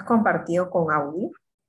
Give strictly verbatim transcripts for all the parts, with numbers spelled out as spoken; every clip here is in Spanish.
Compartido con audio.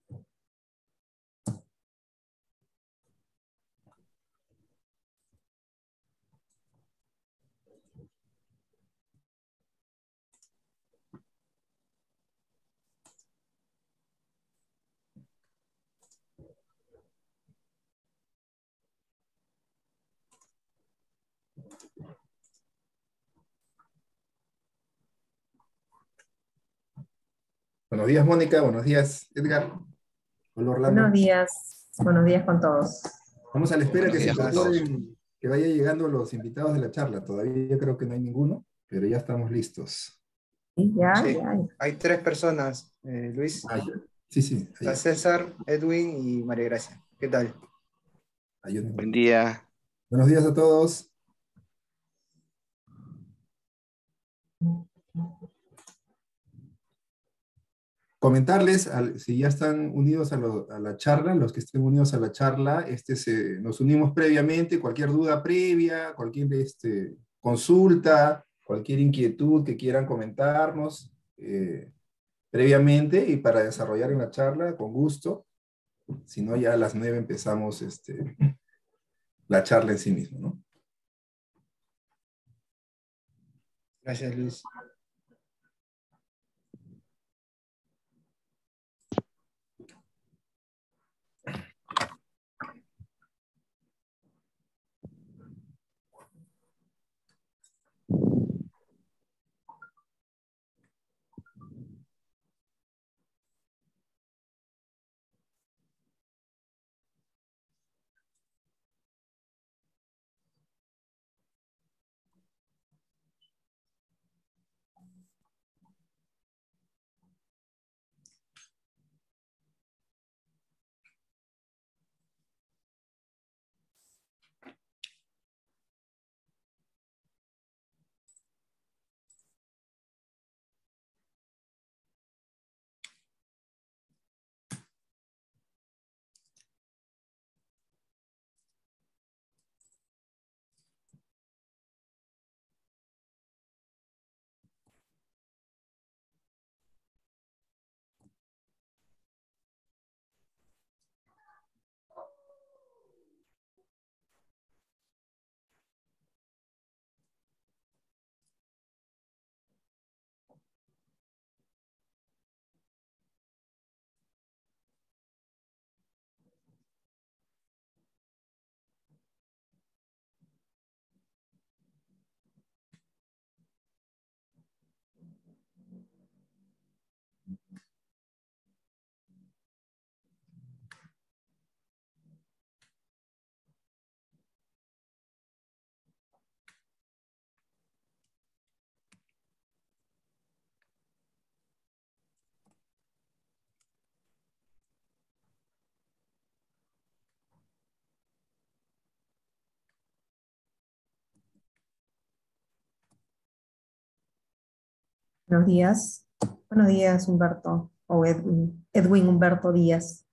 Buenos días, Mónica. Buenos días, Edgar. Hola, Orlando. Buenos días. Buenos días con todos. Vamos a la espera Buenos que se días a todos. incorporen, que vaya llegando los invitados de la charla. Todavía yo creo que no hay ninguno, pero ya estamos listos. Sí, ya, Sí, ya. hay tres personas, eh, Luis. Ah, ya. Sí, sí. ahí Está está. César, Edwin y María Gracia. ¿Qué tal? Ayúdenme. Buen día. Buenos días a todos. Comentarles, al- si ya están unidos a, lo- a la charla, los que estén unidos a la charla, este se, nos unimos previamente, cualquier duda previa, cualquier este, consulta, cualquier inquietud que quieran comentarnos eh, previamente y para desarrollar en la charla, con gusto. Si no, ya a las nueve empezamos este, la charla en sí mismo, ¿no? Gracias, Luis. Buenos días. Buenos días, Humberto. O Edwin, Edwin Humberto Díaz.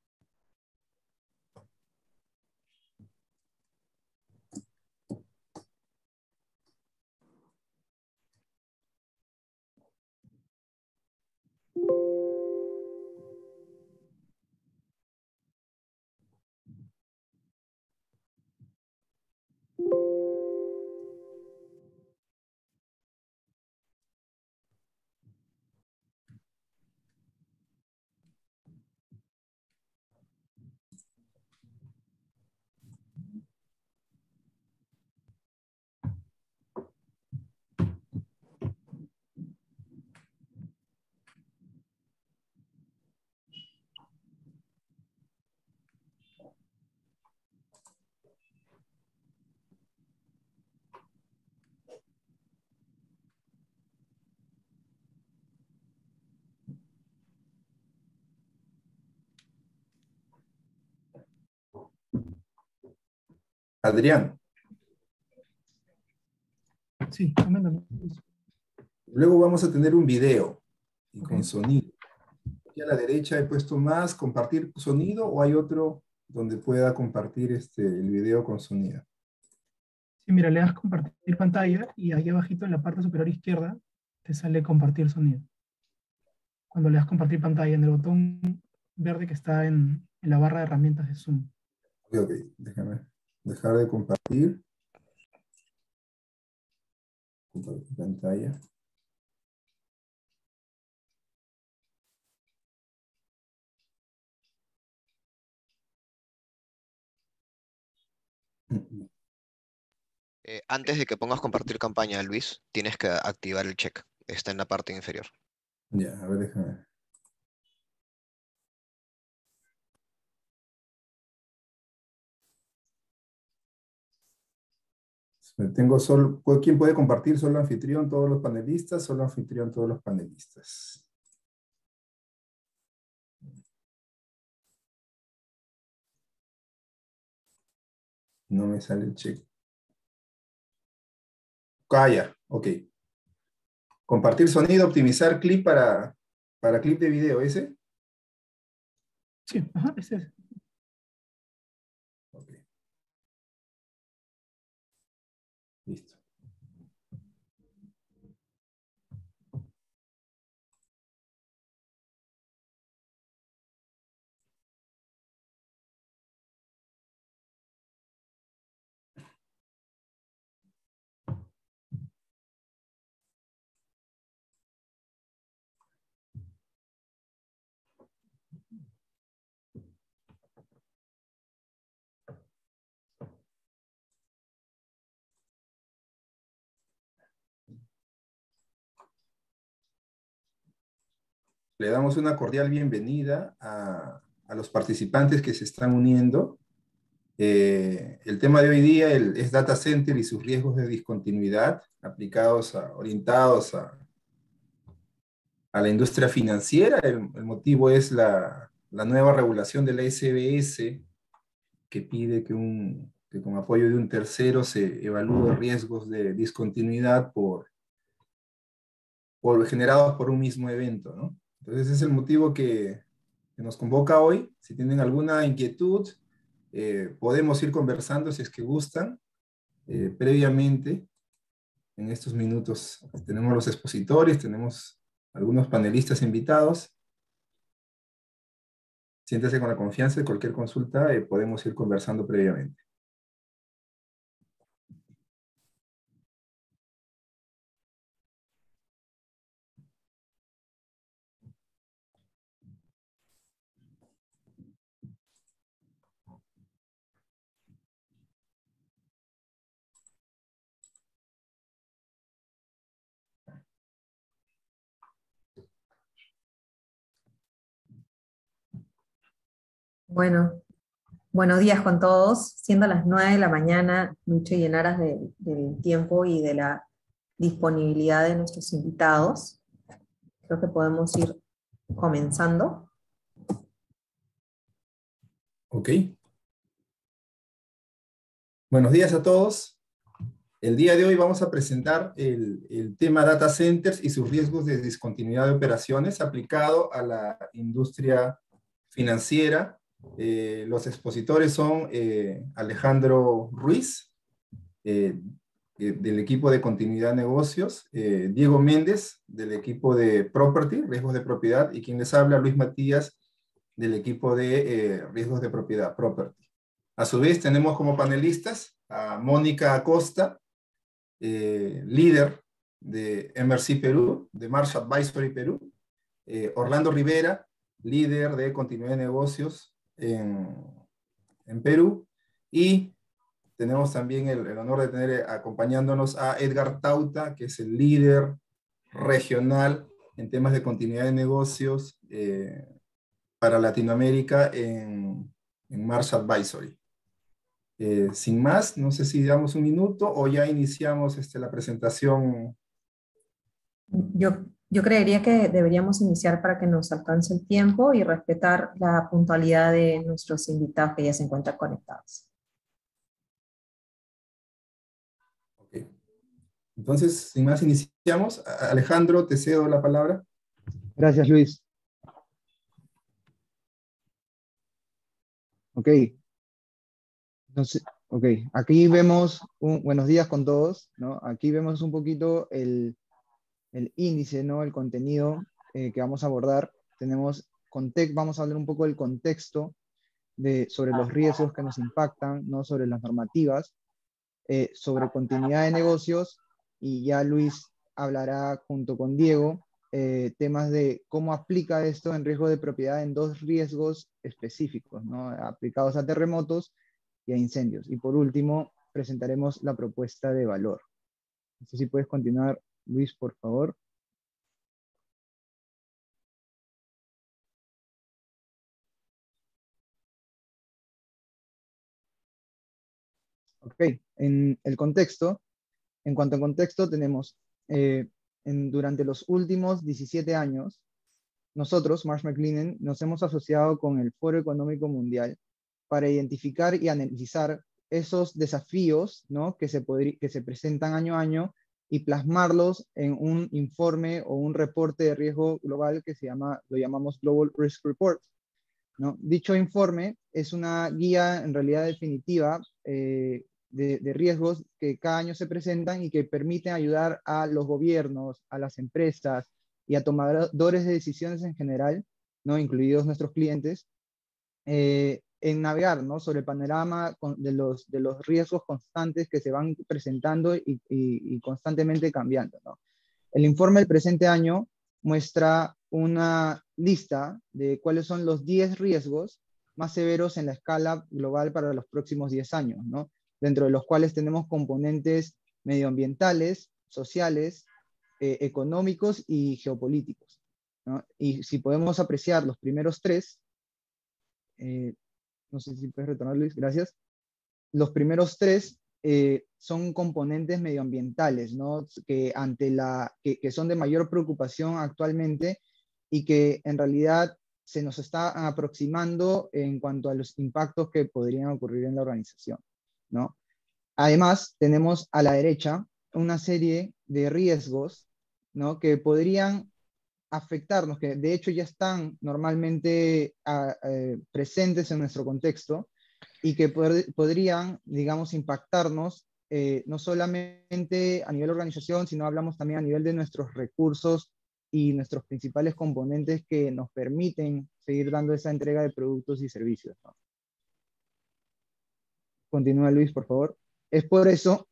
Adrián, Sí, coméntame. luego vamos a tener un video y Ok. con sonido. Aquí a la derecha he puesto más, compartir sonido, o hay otro donde pueda compartir este, el video con sonido. Sí, mira, le das compartir pantalla y ahí abajito en la parte superior izquierda te sale compartir sonido. cuando le das compartir pantalla en el botón verde que está en, en la barra de herramientas de Zoom. Ok, ok, déjame dejar de compartir. Compartir pantalla. Eh, antes de que pongas compartir campaña, Luis, tienes que activar el check. Está en la parte inferior. Ya, a ver, déjame. Tengo solo, ¿quién puede compartir? Solo anfitrión, todos los panelistas, solo anfitrión, todos los panelistas. No me sale el check. Calla, ok. Compartir sonido, optimizar clip para, para clip de video, ¿ese? Sí, ajá, ese es. Ok. Listo. Le damos una cordial bienvenida a, a los participantes que se están uniendo. Eh, el tema de hoy día el, es Data Center y sus riesgos de discontinuidad aplicados a, orientados a, a la industria financiera. El, el motivo es la, la nueva regulación de la S B S que pide que, un, que con apoyo de un tercero se evalúe riesgos de discontinuidad por, por, generados por un mismo evento, ¿no? Entonces ese es el motivo que, que nos convoca hoy. Si tienen alguna inquietud, eh, podemos ir conversando si es que gustan. Eh, previamente, en estos minutos, tenemos los expositores, tenemos algunos panelistas invitados. Siéntese con la confianza de cualquier consulta, eh, podemos ir conversando previamente. Bueno, buenos días con todos. Siendo las nueve de la mañana, Lucho, y en aras de- del tiempo y de la disponibilidad de nuestros invitados, creo que podemos ir comenzando. Ok. Buenos días a todos. El día de hoy vamos a presentar el, el tema Data Centers y sus riesgos de discontinuidad de operaciones aplicado a la industria financiera. Eh, los expositores son eh, Alejandro Ruiz, eh, eh, del equipo de continuidad de negocios, eh, Diego Méndez, del equipo de property, riesgos de propiedad, y quien les habla, Luis Matías, del equipo de eh, riesgos de propiedad, property. A su vez, tenemos como panelistas a Mónica Acosta, eh, líder de M R C Perú, de Marsh Advisory Perú, eh, Orlando Rivera, líder de continuidad de negocios en, en Perú, y tenemos también el, el honor de tener eh, acompañándonos a Edgar Tauta, que es el líder regional en temas de continuidad de negocios eh, para Latinoamérica en, en Marsh Advisory. Eh, sin más, no sé si damos un minuto o ya iniciamos este, la presentación. Yo, yo creería que deberíamos iniciar para que nos alcance el tiempo y respetar la puntualidad de nuestros invitados que ya se encuentran conectados. Okay. Entonces, sin más, iniciamos. Alejandro, te cedo la palabra. Gracias, Luis. Ok. Entonces, ok, aquí vemos, un, buenos días con todos, ¿no? Aquí vemos un poquito el, el índice, ¿no? El contenido eh, que vamos a abordar. Tenemos context, vamos a hablar un poco del contexto de, sobre los riesgos que nos impactan, ¿no? Sobre las normativas, eh, sobre continuidad de negocios, y ya Luis hablará junto con Diego eh, temas de cómo aplica esto en riesgo de propiedad en dos riesgos específicos, ¿no? Aplicados a terremotos y a incendios. Y por último, presentaremos la propuesta de valor. No sé si puedes continuar, Luis, por favor. Ok, en el contexto, en cuanto a contexto, tenemos, eh, en, durante los últimos diecisiete años, nosotros, Marsh McLennan, nos hemos asociado con el Foro Económico Mundial para identificar y analizar esos desafíos, ¿no? que, se que se presentan año a año y plasmarlos en un informe o un reporte de riesgo global que se llama, lo llamamos Global Risk Report, ¿no? Dicho informe es una guía en realidad definitiva eh, de, de riesgos que cada año se presentan y que permiten ayudar a los gobiernos, a las empresas y a tomadores de decisiones en general, ¿no? Incluidos nuestros clientes, eh, en navegar, ¿no? Sobre el panorama de los, de los riesgos constantes que se van presentando y, y, y constantemente cambiando, ¿no? El informe del presente año muestra una lista de cuáles son los diez riesgos más severos en la escala global para los próximos diez años, ¿no? Dentro de los cuales tenemos componentes medioambientales, sociales, eh, económicos y geopolíticos, ¿no? Y si podemos apreciar los primeros tres, eh, no sé si puedes retornar, Luis, gracias. Los primeros tres eh, son componentes medioambientales, ¿no? Que, ante la, que, que son de mayor preocupación actualmente y que en realidad se nos está aproximando en cuanto a los impactos que podrían ocurrir en la organización, ¿no? Además, tenemos a la derecha una serie de riesgos, ¿no? Que podrían afectarnos, que de hecho ya están normalmente a, eh, presentes en nuestro contexto y que pod podrían, digamos, impactarnos eh, no solamente a nivel organización, sino hablamos también a nivel de nuestros recursos y nuestros principales componentes que nos permiten seguir dando esa entrega de productos y servicios, ¿no? Continúa, Luis, por favor. Es por eso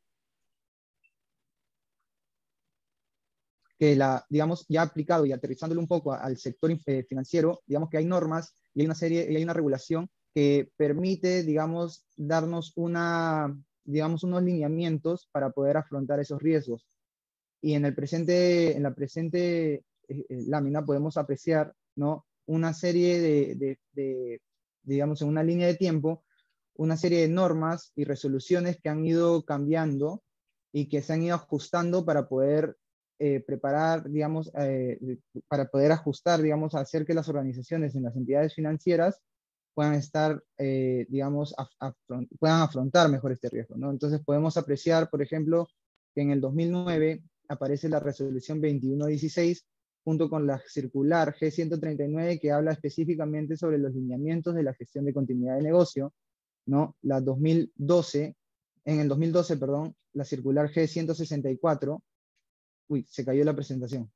que la, digamos, ya aplicado y aterrizándolo un poco al sector eh, financiero, digamos que hay normas y hay una serie, y hay una regulación que permite, digamos, darnos una, digamos, unos lineamientos para poder afrontar esos riesgos. Y en el presente, en la presente eh, eh, lámina podemos apreciar, ¿no? Una serie de, de, de, digamos, en una línea de tiempo, una serie de normas y resoluciones que han ido cambiando y que se han ido ajustando para poder eh, preparar, digamos, eh, para poder ajustar, digamos, hacer que las organizaciones en las entidades financieras puedan estar, eh, digamos, af afront puedan afrontar mejor este riesgo, ¿no? Entonces podemos apreciar, por ejemplo, que en el dos mil nueve aparece la resolución veintiuno dieciséis junto con la circular G ciento treinta y nueve que habla específicamente sobre los lineamientos de la gestión de continuidad de negocio, ¿no? La dos mil doce, en el dos mil doce, perdón, la circular G ciento sesenta y cuatro, uy, se cayó la presentación.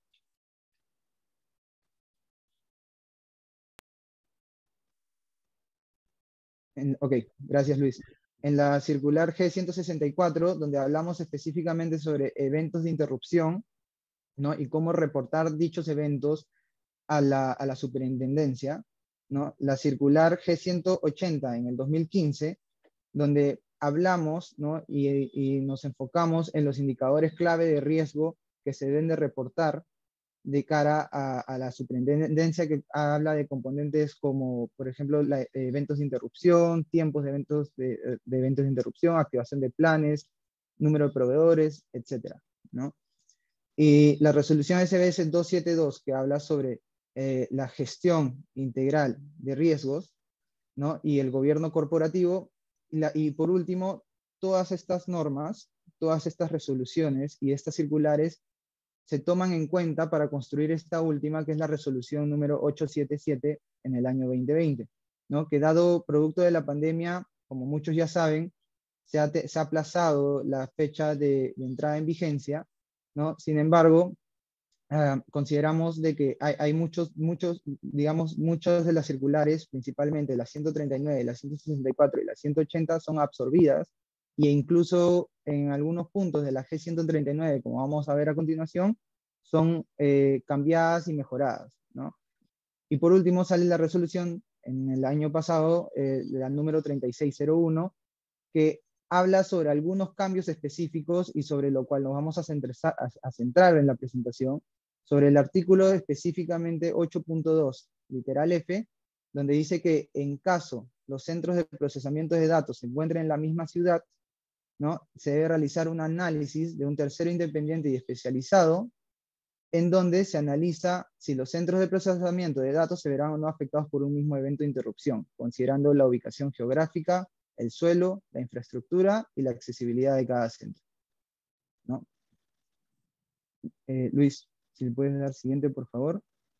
En, ok, gracias Luis. En la circular G ciento sesenta y cuatro, donde hablamos específicamente sobre eventos de interrupción, ¿no? Y cómo reportar dichos eventos a la, a la superintendencia, ¿no? La circular G ciento ochenta en el dos mil quince, donde hablamos, ¿no? y, y nos enfocamos en los indicadores clave de riesgo que se deben de reportar de cara a, a la superintendencia, que habla de componentes como, por ejemplo, la, eh, eventos de interrupción, tiempos de eventos de, de eventos de interrupción, activación de planes, número de proveedores, etcétera, ¿no? Y la resolución S B S doscientos setenta y dos, que habla sobre eh, la gestión integral de riesgos, ¿no? Y el gobierno corporativo. Y, la, y por último, todas estas normas, todas estas resoluciones y estas circulares se toman en cuenta para construir esta última, que es la resolución número ochocientos setenta y siete en el año veinte veinte, ¿no? Que dado producto de la pandemia, como muchos ya saben, se ha, te, se ha aplazado la fecha de, de entrada en vigencia, ¿no? Sin embargo, uh, consideramos de que hay, hay muchos, muchos, digamos, muchas de las circulares, principalmente las ciento treinta y nueve, las ciento sesenta y cuatro y las ciento ochenta, son absorbidas, e incluso en algunos puntos de la G ciento treinta y nueve, como vamos a ver a continuación, son eh, cambiadas y mejoradas, ¿no? Y por último sale la resolución en el año pasado, eh, la número treinta y seis cero uno, que habla sobre algunos cambios específicos y sobre lo cual nos vamos a, centrar, a, a centrar en la presentación, sobre el artículo específicamente ocho punto dos, literal F, donde dice que en caso los centros de procesamiento de datos se encuentren en la misma ciudad, ¿no?, se debe realizar un análisis de un tercero independiente y especializado, en donde se analiza si los centros de procesamiento de datos se verán o no afectados por un mismo evento de interrupción, considerando la ubicación geográfica, el suelo, la infraestructura y la accesibilidad de cada centro, ¿no? Eh, Luis, si le puedes dar siguiente, por favor.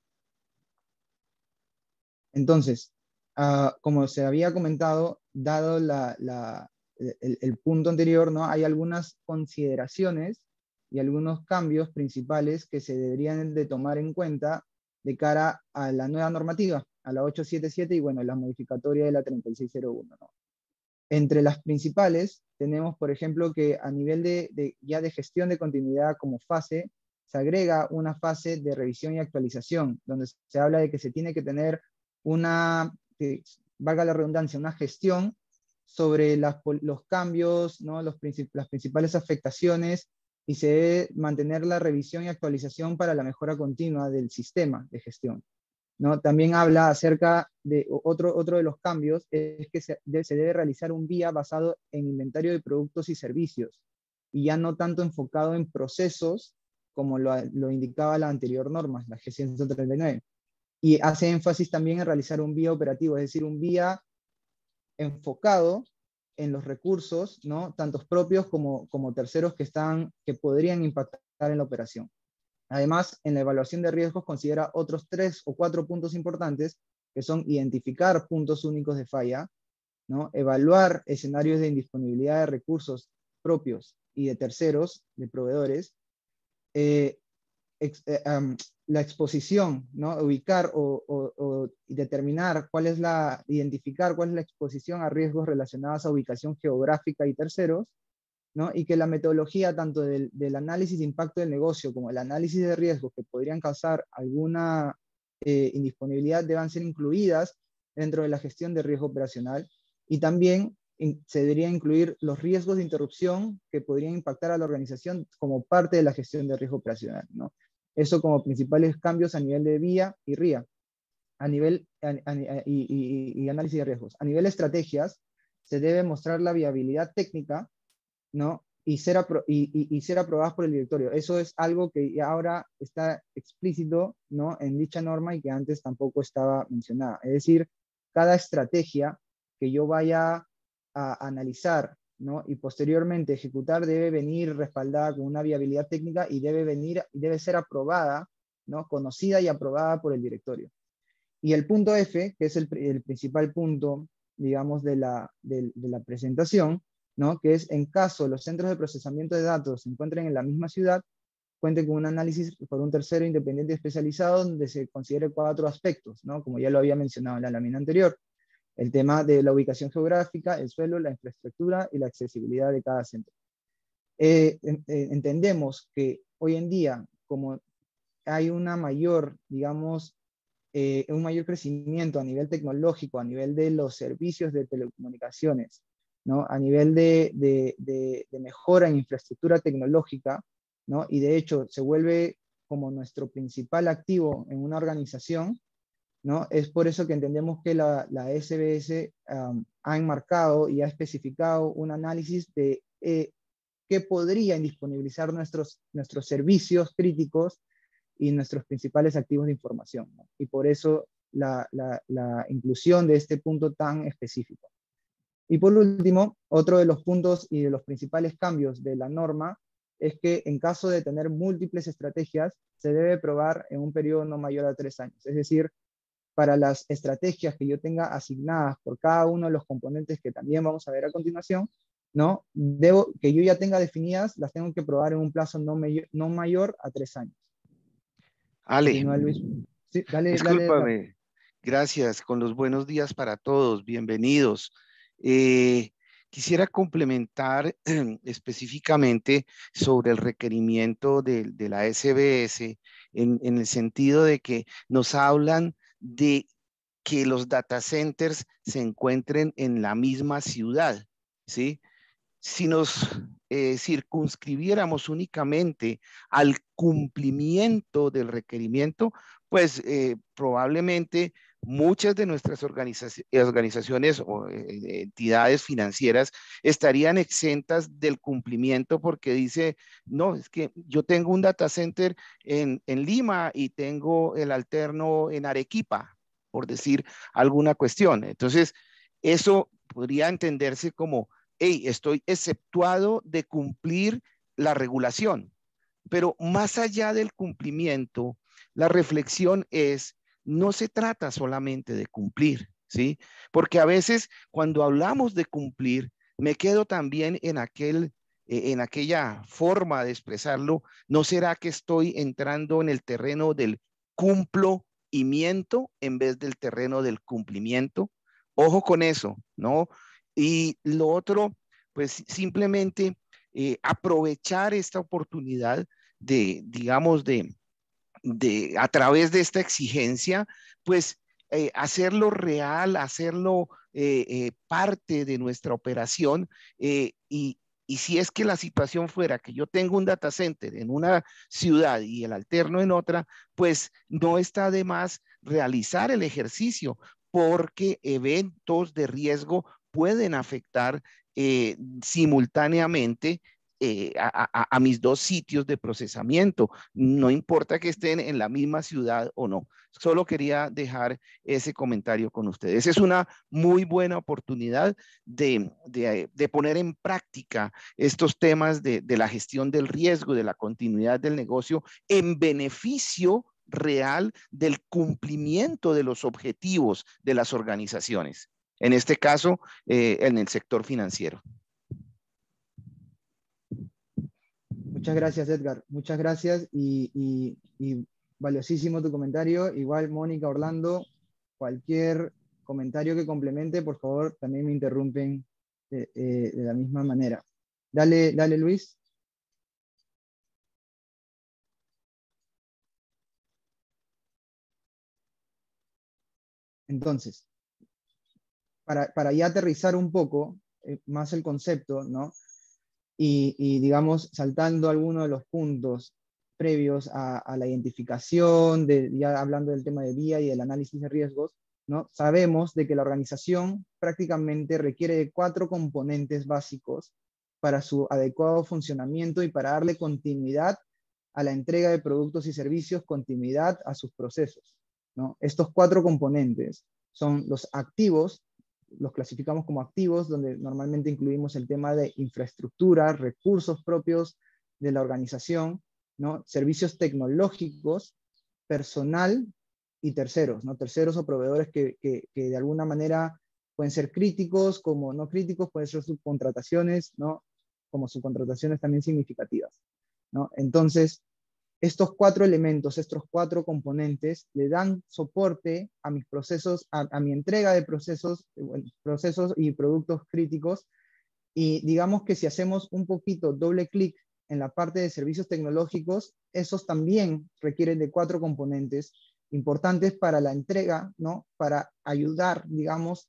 Entonces, uh, como se había comentado, dado la, la, el, el punto anterior, ¿no?, hay algunas consideraciones y algunos cambios principales que se deberían de tomar en cuenta de cara a la nueva normativa, a la ocho setenta y siete y, bueno, la modificatoria de la treinta y seis cero uno, ¿no? Entre las principales tenemos, por ejemplo, que a nivel de, de, ya de gestión de continuidad como fase, se agrega una fase de revisión y actualización, donde se habla de que se tiene que tener una, que valga la redundancia, una gestión sobre las, los cambios, ¿no?, los princip las principales afectaciones, y se debe mantener la revisión y actualización para la mejora continua del sistema de gestión, ¿no? También habla acerca de otro, otro de los cambios, es que se, de, se debe realizar un V I A basado en inventario de productos y servicios, y ya no tanto enfocado en procesos como lo, lo indicaba la anterior norma, la G ciento treinta y nueve. Y hace énfasis también en realizar un V I A operativo, es decir, un V I A enfocado en los recursos, ¿no?, tantos propios como, como terceros que, están, que podrían impactar en la operación. Además, en la evaluación de riesgos considera otros tres o cuatro puntos importantes, que son identificar puntos únicos de falla, ¿no?, evaluar escenarios de indisponibilidad de recursos propios y de terceros, de proveedores, eh, ex, eh, um, la exposición, ¿no?, ubicar o, o, o determinar cuál es la, identificar cuál es la exposición a riesgos relacionados a ubicación geográfica y terceros, ¿no?, y que la metodología tanto del, del análisis de impacto del negocio como el análisis de riesgos que podrían causar alguna eh, indisponibilidad deban ser incluidas dentro de la gestión de riesgo operacional, y también in, se debería incluir los riesgos de interrupción que podrían impactar a la organización como parte de la gestión de riesgo operacional, ¿no? Eso como principales cambios a nivel de V I A y R I A, a nivel a, a, y, y, y análisis de riesgos. A nivel de estrategias, se debe mostrar la viabilidad técnica, ¿no?, y ser, apro y, y, y ser aprobadas por el directorio. Eso es algo que ahora está explícito, ¿no?, en dicha norma y que antes tampoco estaba mencionada. Es decir, cada estrategia que yo vaya a analizar, ¿no?, y posteriormente ejecutar debe venir respaldada con una viabilidad técnica y debe, venir, debe ser aprobada, ¿no?, conocida y aprobada por el directorio. Y el punto F, que es el, el principal punto, digamos, de la, de, de la presentación, ¿no?, que es en caso los centros de procesamiento de datos se encuentren en la misma ciudad, cuenten con un análisis por un tercero independiente especializado donde se considere cuatro aspectos, ¿no?, como ya lo había mencionado en la lámina anterior. El tema de la ubicación geográfica, el suelo, la infraestructura y la accesibilidad de cada centro. Eh, eh, entendemos que hoy en día, como hay una mayor, digamos, eh, un mayor crecimiento a nivel tecnológico, a nivel de los servicios de telecomunicaciones, ¿no?, a nivel de, de, de, de mejora en infraestructura tecnológica, ¿no?, y de hecho se vuelve como nuestro principal activo en una organización, ¿no?, es por eso que entendemos que la, la S B S um, ha enmarcado y ha especificado un análisis de eh, qué podría indisponibilizar nuestros, nuestros servicios críticos y nuestros principales activos de información, ¿no? Y por eso la, la, la inclusión de este punto tan específico. Y por último, otro de los puntos y de los principales cambios de la norma es que en caso de tener múltiples estrategias, se debe probar en un periodo no mayor a tres años. Es decir, para las estrategias que yo tenga asignadas por cada uno de los componentes que también vamos a ver a continuación, ¿no?, debo, que yo ya tenga definidas, las tengo que probar en un plazo no, mayor, no mayor a tres años. Ale, Continúa, Luis. Sí, dale, dale, Edgar. discúlpame. Gracias, con los buenos días para todos, bienvenidos. Eh, quisiera complementar específicamente sobre el requerimiento de, de la S B S en, en el sentido de que nos hablan de que los data centers se encuentren en la misma ciudad, ¿sí? Si nos eh, circunscribiéramos únicamente al cumplimiento del requerimiento, pues eh, probablemente muchas de nuestras organizaci- organizaciones o eh, entidades financieras estarían exentas del cumplimiento porque dice, no, es que yo tengo un data center en, en Lima y tengo el alterno en Arequipa, por decir alguna cuestión. Entonces, eso podría entenderse como hey, estoy exceptuado de cumplir la regulación. Pero más allá del cumplimiento, la reflexión es, no se trata solamente de cumplir, ¿sí? Porque a veces cuando hablamos de cumplir, me quedo también en aquel en aquella forma de expresarlo, ¿no será que estoy entrando en el terreno del cumplo y miento en vez del terreno del cumplimiento? Ojo con eso, ¿no? Y lo otro, pues simplemente eh, aprovechar esta oportunidad de, digamos, de, de, a través de esta exigencia, pues eh, hacerlo real, hacerlo eh, eh, parte de nuestra operación eh, y, y si es que la situación fuera que yo tengo un data center en una ciudad y el alterno en otra, pues no está de más realizar el ejercicio porque eventos de riesgo pueden afectar eh, simultáneamente eh, a, a, a mis dos sitios de procesamiento. No importa que estén en la misma ciudad o no. Solo quería dejar ese comentario con ustedes. Es una muy buena oportunidad de, de, de poner en práctica estos temas de, de la gestión del riesgo, de la continuidad del negocio en beneficio real del cumplimiento de los objetivos de las organizaciones. En este caso, eh, en el sector financiero. Muchas gracias, Edgar. Muchas gracias y, y, y valiosísimo tu comentario. Igual, Mónica, Orlando, cualquier comentario que complemente, por favor, también me interrumpen de, eh, de la misma manera. Dale, dale, Luis. Entonces, para, para ya aterrizar un poco eh, más el concepto, ¿no? Y, y, digamos, saltando algunos de los puntos previos a, a la identificación, de, ya hablando del tema de V I A y del análisis de riesgos, ¿no? Sabemos de que la organización prácticamente requiere de cuatro componentes básicos para su adecuado funcionamiento y para darle continuidad a la entrega de productos y servicios, continuidad a sus procesos, ¿no? Estos cuatro componentes son los activos, los clasificamos como activos, donde normalmente incluimos el tema de infraestructura, recursos propios de la organización, ¿no? Servicios tecnológicos, personal y terceros, ¿no? Terceros o proveedores que, que, que de alguna manera pueden ser críticos, como no críticos, pueden ser subcontrataciones, ¿no? Como subcontrataciones también significativas, ¿no? Entonces, estos cuatro elementos, estos cuatro componentes, le dan soporte a mis procesos, a, a mi entrega de procesos, bueno, procesos y productos críticos. Y digamos que si hacemos un poquito doble clic en la parte de servicios tecnológicos, esos también requieren de cuatro componentes importantes para la entrega, ¿no? Para ayudar, digamos,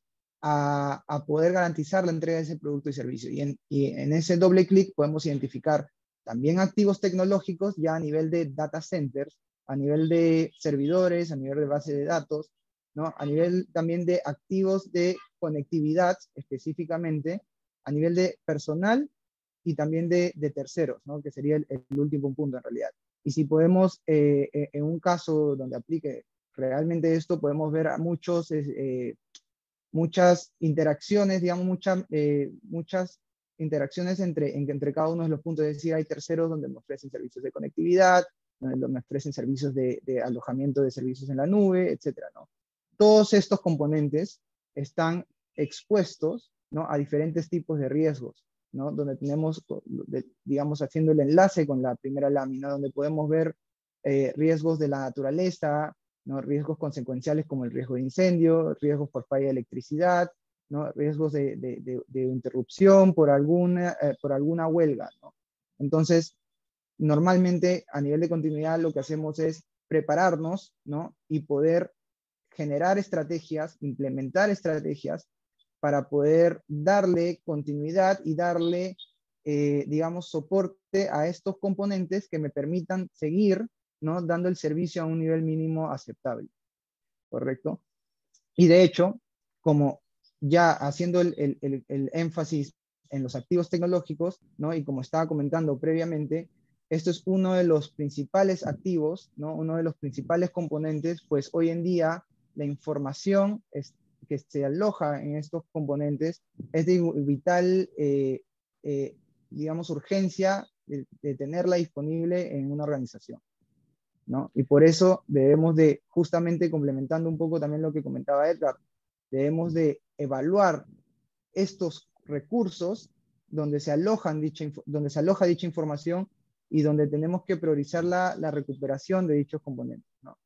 a, a poder garantizar la entrega de ese producto y servicio. Y en, y en ese doble clic podemos identificar también activos tecnológicos ya a nivel de data centers, a nivel de servidores, a nivel de base de datos, ¿no? A nivel también de activos de conectividad específicamente, a nivel de personal y también de, de terceros, ¿no? Que sería el, el último punto en realidad. Y si podemos, eh, en un caso donde aplique realmente esto, podemos ver a muchos, eh, muchas interacciones, digamos, mucha, eh, muchas interacciones entre, entre cada uno de los puntos. Es decir, hay terceros donde me ofrecen servicios de conectividad, donde me ofrecen servicios de, de alojamiento de servicios en la nube, etcétera, ¿no? Todos estos componentes están expuestos, ¿no? A diferentes tipos de riesgos, ¿no? Donde tenemos, digamos, haciendo el enlace con la primera lámina, donde podemos ver eh, riesgos de la naturaleza, ¿no? Riesgos consecuenciales como el riesgo de incendio, riesgos por falla de electricidad, ¿no? Riesgos de, de, de, de interrupción por alguna, eh, por alguna huelga, ¿no? Entonces, normalmente a nivel de continuidad lo que hacemos es prepararnos, ¿no? Y poder generar estrategias, implementar estrategias para poder darle continuidad y darle, eh, digamos, soporte a estos componentes que me permitan seguir, ¿no? Dando el servicio a un nivel mínimo aceptable, ¿correcto? Y de hecho, como ya haciendo el, el, el, el énfasis en los activos tecnológicos, ¿no? Y como estaba comentando previamente, esto es uno de los principales activos, ¿no? Uno de los principales componentes, pues hoy en día la información es, que se aloja en estos componentes es de vital, eh, eh, digamos, urgencia de, de tenerla disponible en una organización, ¿no? Y por eso debemos de, justamente complementando un poco también lo que comentaba Edgar, debemos de evaluar estos recursos donde se, alojan dicha, donde se aloja dicha información y donde tenemos que priorizar la, la recuperación de dichos componentes, ¿no?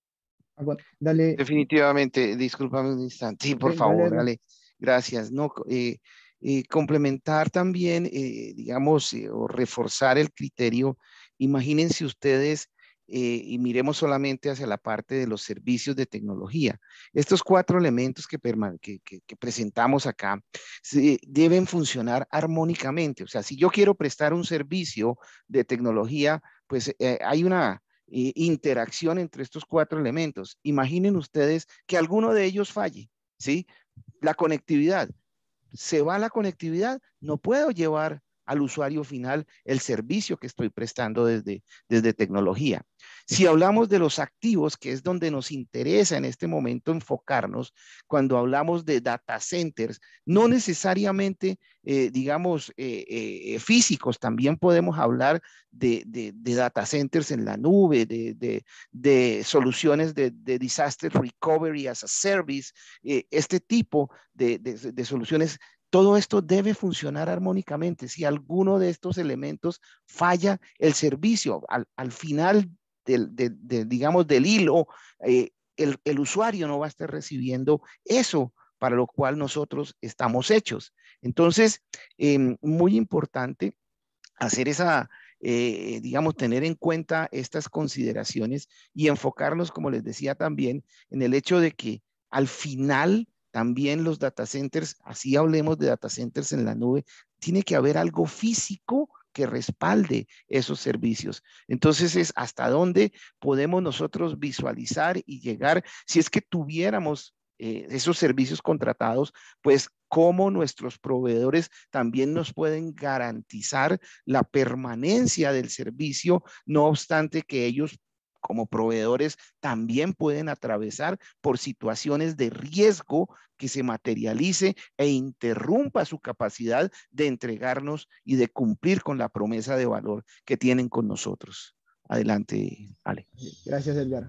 Dale. Definitivamente, discúlpame un instante. Sí, por Sí, favor, dale. dale. Gracias. No, eh, eh, complementar también, eh, digamos, eh, o reforzar el criterio. Imagínense ustedes, eh, y miremos solamente hacia la parte de los servicios de tecnología. Estos cuatro elementos que, que, que, que presentamos acá se, deben funcionar armónicamente. O sea, si yo quiero prestar un servicio de tecnología, pues eh, hay una interacción entre estos cuatro elementos. Imaginen ustedes que alguno de ellos falle, ¿sí? La conectividad. Se va la conectividad, no puedo llevar al usuario final el servicio que estoy prestando desde, desde tecnología. Si hablamos de los activos, que es donde nos interesa en este momento enfocarnos, cuando hablamos de data centers, no necesariamente, eh, digamos, eh, eh, físicos, también podemos hablar de, de, de data centers en la nube, de, de, de soluciones de, de disaster recovery as a service, eh, este tipo de, de, de soluciones. Todo esto debe funcionar armónicamente. Si alguno de estos elementos falla, el servicio al, al final del, de, de, digamos, del hilo, eh, el, el usuario no va a estar recibiendo eso para lo cual nosotros estamos hechos. Entonces, eh, muy importante hacer esa, eh, digamos, tener en cuenta estas consideraciones y enfocarnos, como les decía también, en el hecho de que al final también los data centers, así hablemos de data centers en la nube, tiene que haber algo físico que respalde esos servicios. Entonces es hasta dónde podemos nosotros visualizar y llegar, si es que tuviéramos eh, esos servicios contratados, pues cómo nuestros proveedores también nos pueden garantizar la permanencia del servicio, no obstante que ellos como proveedores también pueden atravesar por situaciones de riesgo que se materialice e interrumpa su capacidad de entregarnos y de cumplir con la promesa de valor que tienen con nosotros. Adelante, Ale. Gracias, Edgar.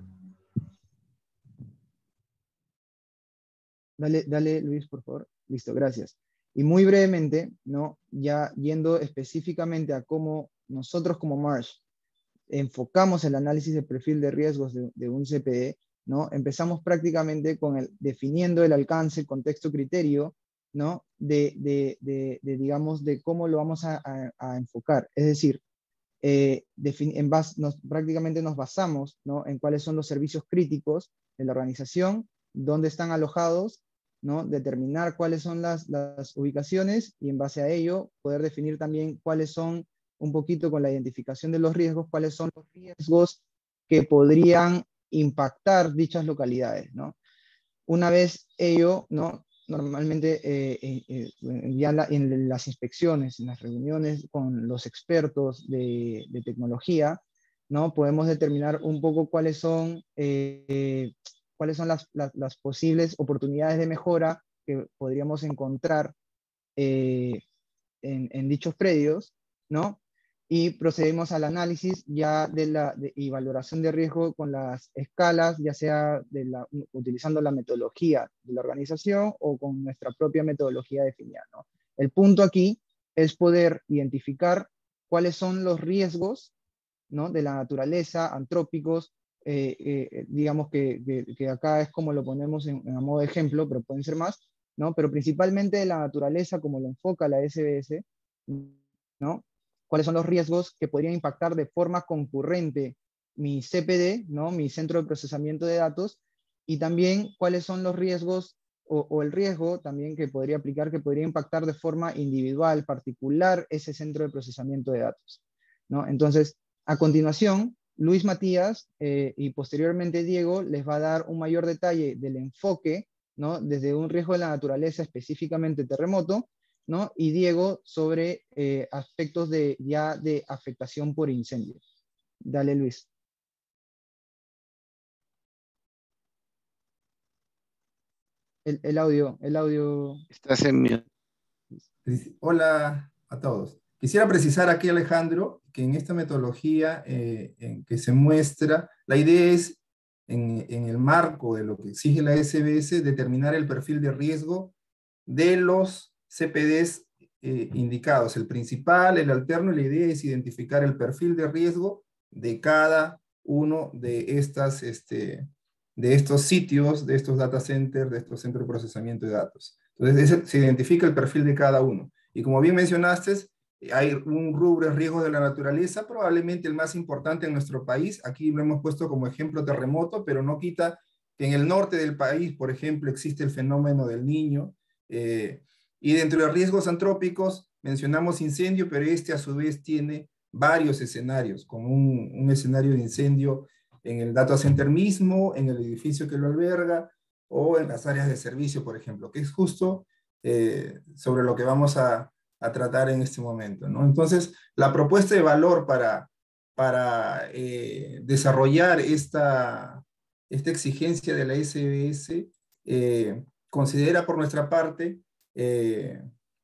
Dale, dale, Luis, por favor. Listo, gracias. Y muy brevemente, ¿no? Ya yendo específicamente a cómo nosotros como Marsh enfocamos el análisis de perfil de riesgos de, de un C P E, ¿no? Empezamos prácticamente con el, definiendo el alcance, el contexto, criterio, ¿no? De, de, de, de digamos, de cómo lo vamos a, a, a enfocar. Es decir, eh, en base, nos, prácticamente nos basamos, ¿no? En cuáles son los servicios críticos de la organización, dónde están alojados, ¿no? Determinar cuáles son las, las ubicaciones y en base a ello poder definir también cuáles son, un poquito con la identificación de los riesgos, cuáles son los riesgos que podrían impactar dichas localidades, ¿no? Una vez ello, ¿no? Normalmente eh, eh, ya la, en las inspecciones, en las reuniones con los expertos de, de tecnología, ¿no? Podemos determinar un poco cuáles son, eh, cuáles son las, las, las posibles oportunidades de mejora que podríamos encontrar eh, en, en dichos predios, ¿no? Y procedemos al análisis ya de la de, y valoración de riesgo con las escalas, ya sea de la, utilizando la metodología de la organización o con nuestra propia metodología definida, ¿no? El punto aquí es poder identificar cuáles son los riesgos ¿no? de la naturaleza, antrópicos, eh, eh, digamos que, que, que acá es como lo ponemos en, en a modo de ejemplo, pero pueden ser más, ¿no? Pero principalmente de la naturaleza, como lo enfoca la S B S, ¿no? ¿Cuáles son los riesgos que podrían impactar de forma concurrente mi C P D, ¿no? mi centro de procesamiento de datos, y también cuáles son los riesgos o, o el riesgo también que podría aplicar, que podría impactar de forma individual, particular, ese centro de procesamiento de datos, ¿no? Entonces, a continuación, Luis Matías eh, y posteriormente Diego les va a dar un mayor detalle del enfoque, ¿no? desde un riesgo de la naturaleza, específicamente terremoto, ¿no? y Diego sobre eh, aspectos de, ya de afectación por incendio. Dale, Luis. El, el audio, el audio. Estás en mi... Hola a todos. Quisiera precisar aquí, Alejandro, que en esta metodología eh, en que se muestra, la idea es, en, en el marco de lo que exige la S B S, determinar el perfil de riesgo de los C P Ds eh, indicados, el principal, el alterno, y la idea es identificar el perfil de riesgo de cada uno de, estas, este, de estos sitios, de estos data centers, de estos centros de procesamiento de datos. Entonces, ese, se identifica el perfil de cada uno. Y como bien mencionaste, hay un rubro de riesgos de la naturaleza, probablemente el más importante en nuestro país. Aquí lo hemos puesto como ejemplo terremoto, pero no quita que en el norte del país, por ejemplo, existe el fenómeno del Niño. Eh, y dentro de riesgos antrópicos, mencionamos incendio, pero este a su vez tiene varios escenarios, como un, un escenario de incendio en el data center mismo, en el edificio que lo alberga, o en las áreas de servicio, por ejemplo, que es justo eh, sobre lo que vamos a, a tratar en este momento, ¿no? Entonces, la propuesta de valor para, para eh, desarrollar esta, esta exigencia de la S B S eh, considera por nuestra parte eh,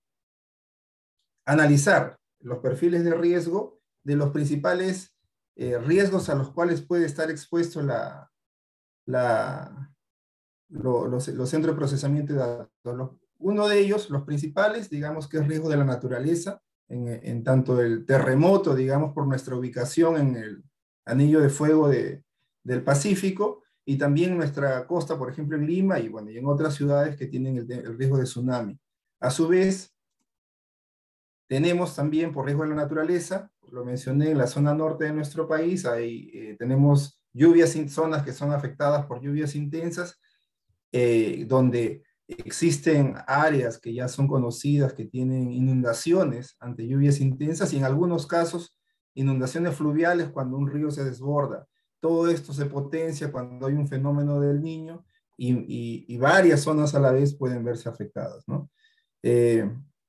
analizar los perfiles de riesgo de los principales eh, riesgos a los cuales puede estar expuesto la, la, lo, los, los centros de procesamiento de datos. Los, uno de ellos, los principales, digamos que es riesgo de la naturaleza, en, en tanto el terremoto, digamos, por nuestra ubicación en el anillo de fuego de, del Pacífico, y también nuestra costa, por ejemplo, en Lima, y, bueno, y en otras ciudades que tienen el, el riesgo de tsunami. A su vez, tenemos también, por riesgo de la naturaleza, lo mencioné, en la zona norte de nuestro país, ahí eh, tenemos lluvias, zonas que son afectadas por lluvias intensas, eh, donde existen áreas que ya son conocidas, que tienen inundaciones ante lluvias intensas, y en algunos casos inundaciones fluviales cuando un río se desborda. Todo esto se potencia cuando hay un fenómeno del Niño, y, y, y varias zonas a la vez pueden verse afectadas, ¿no? Eh,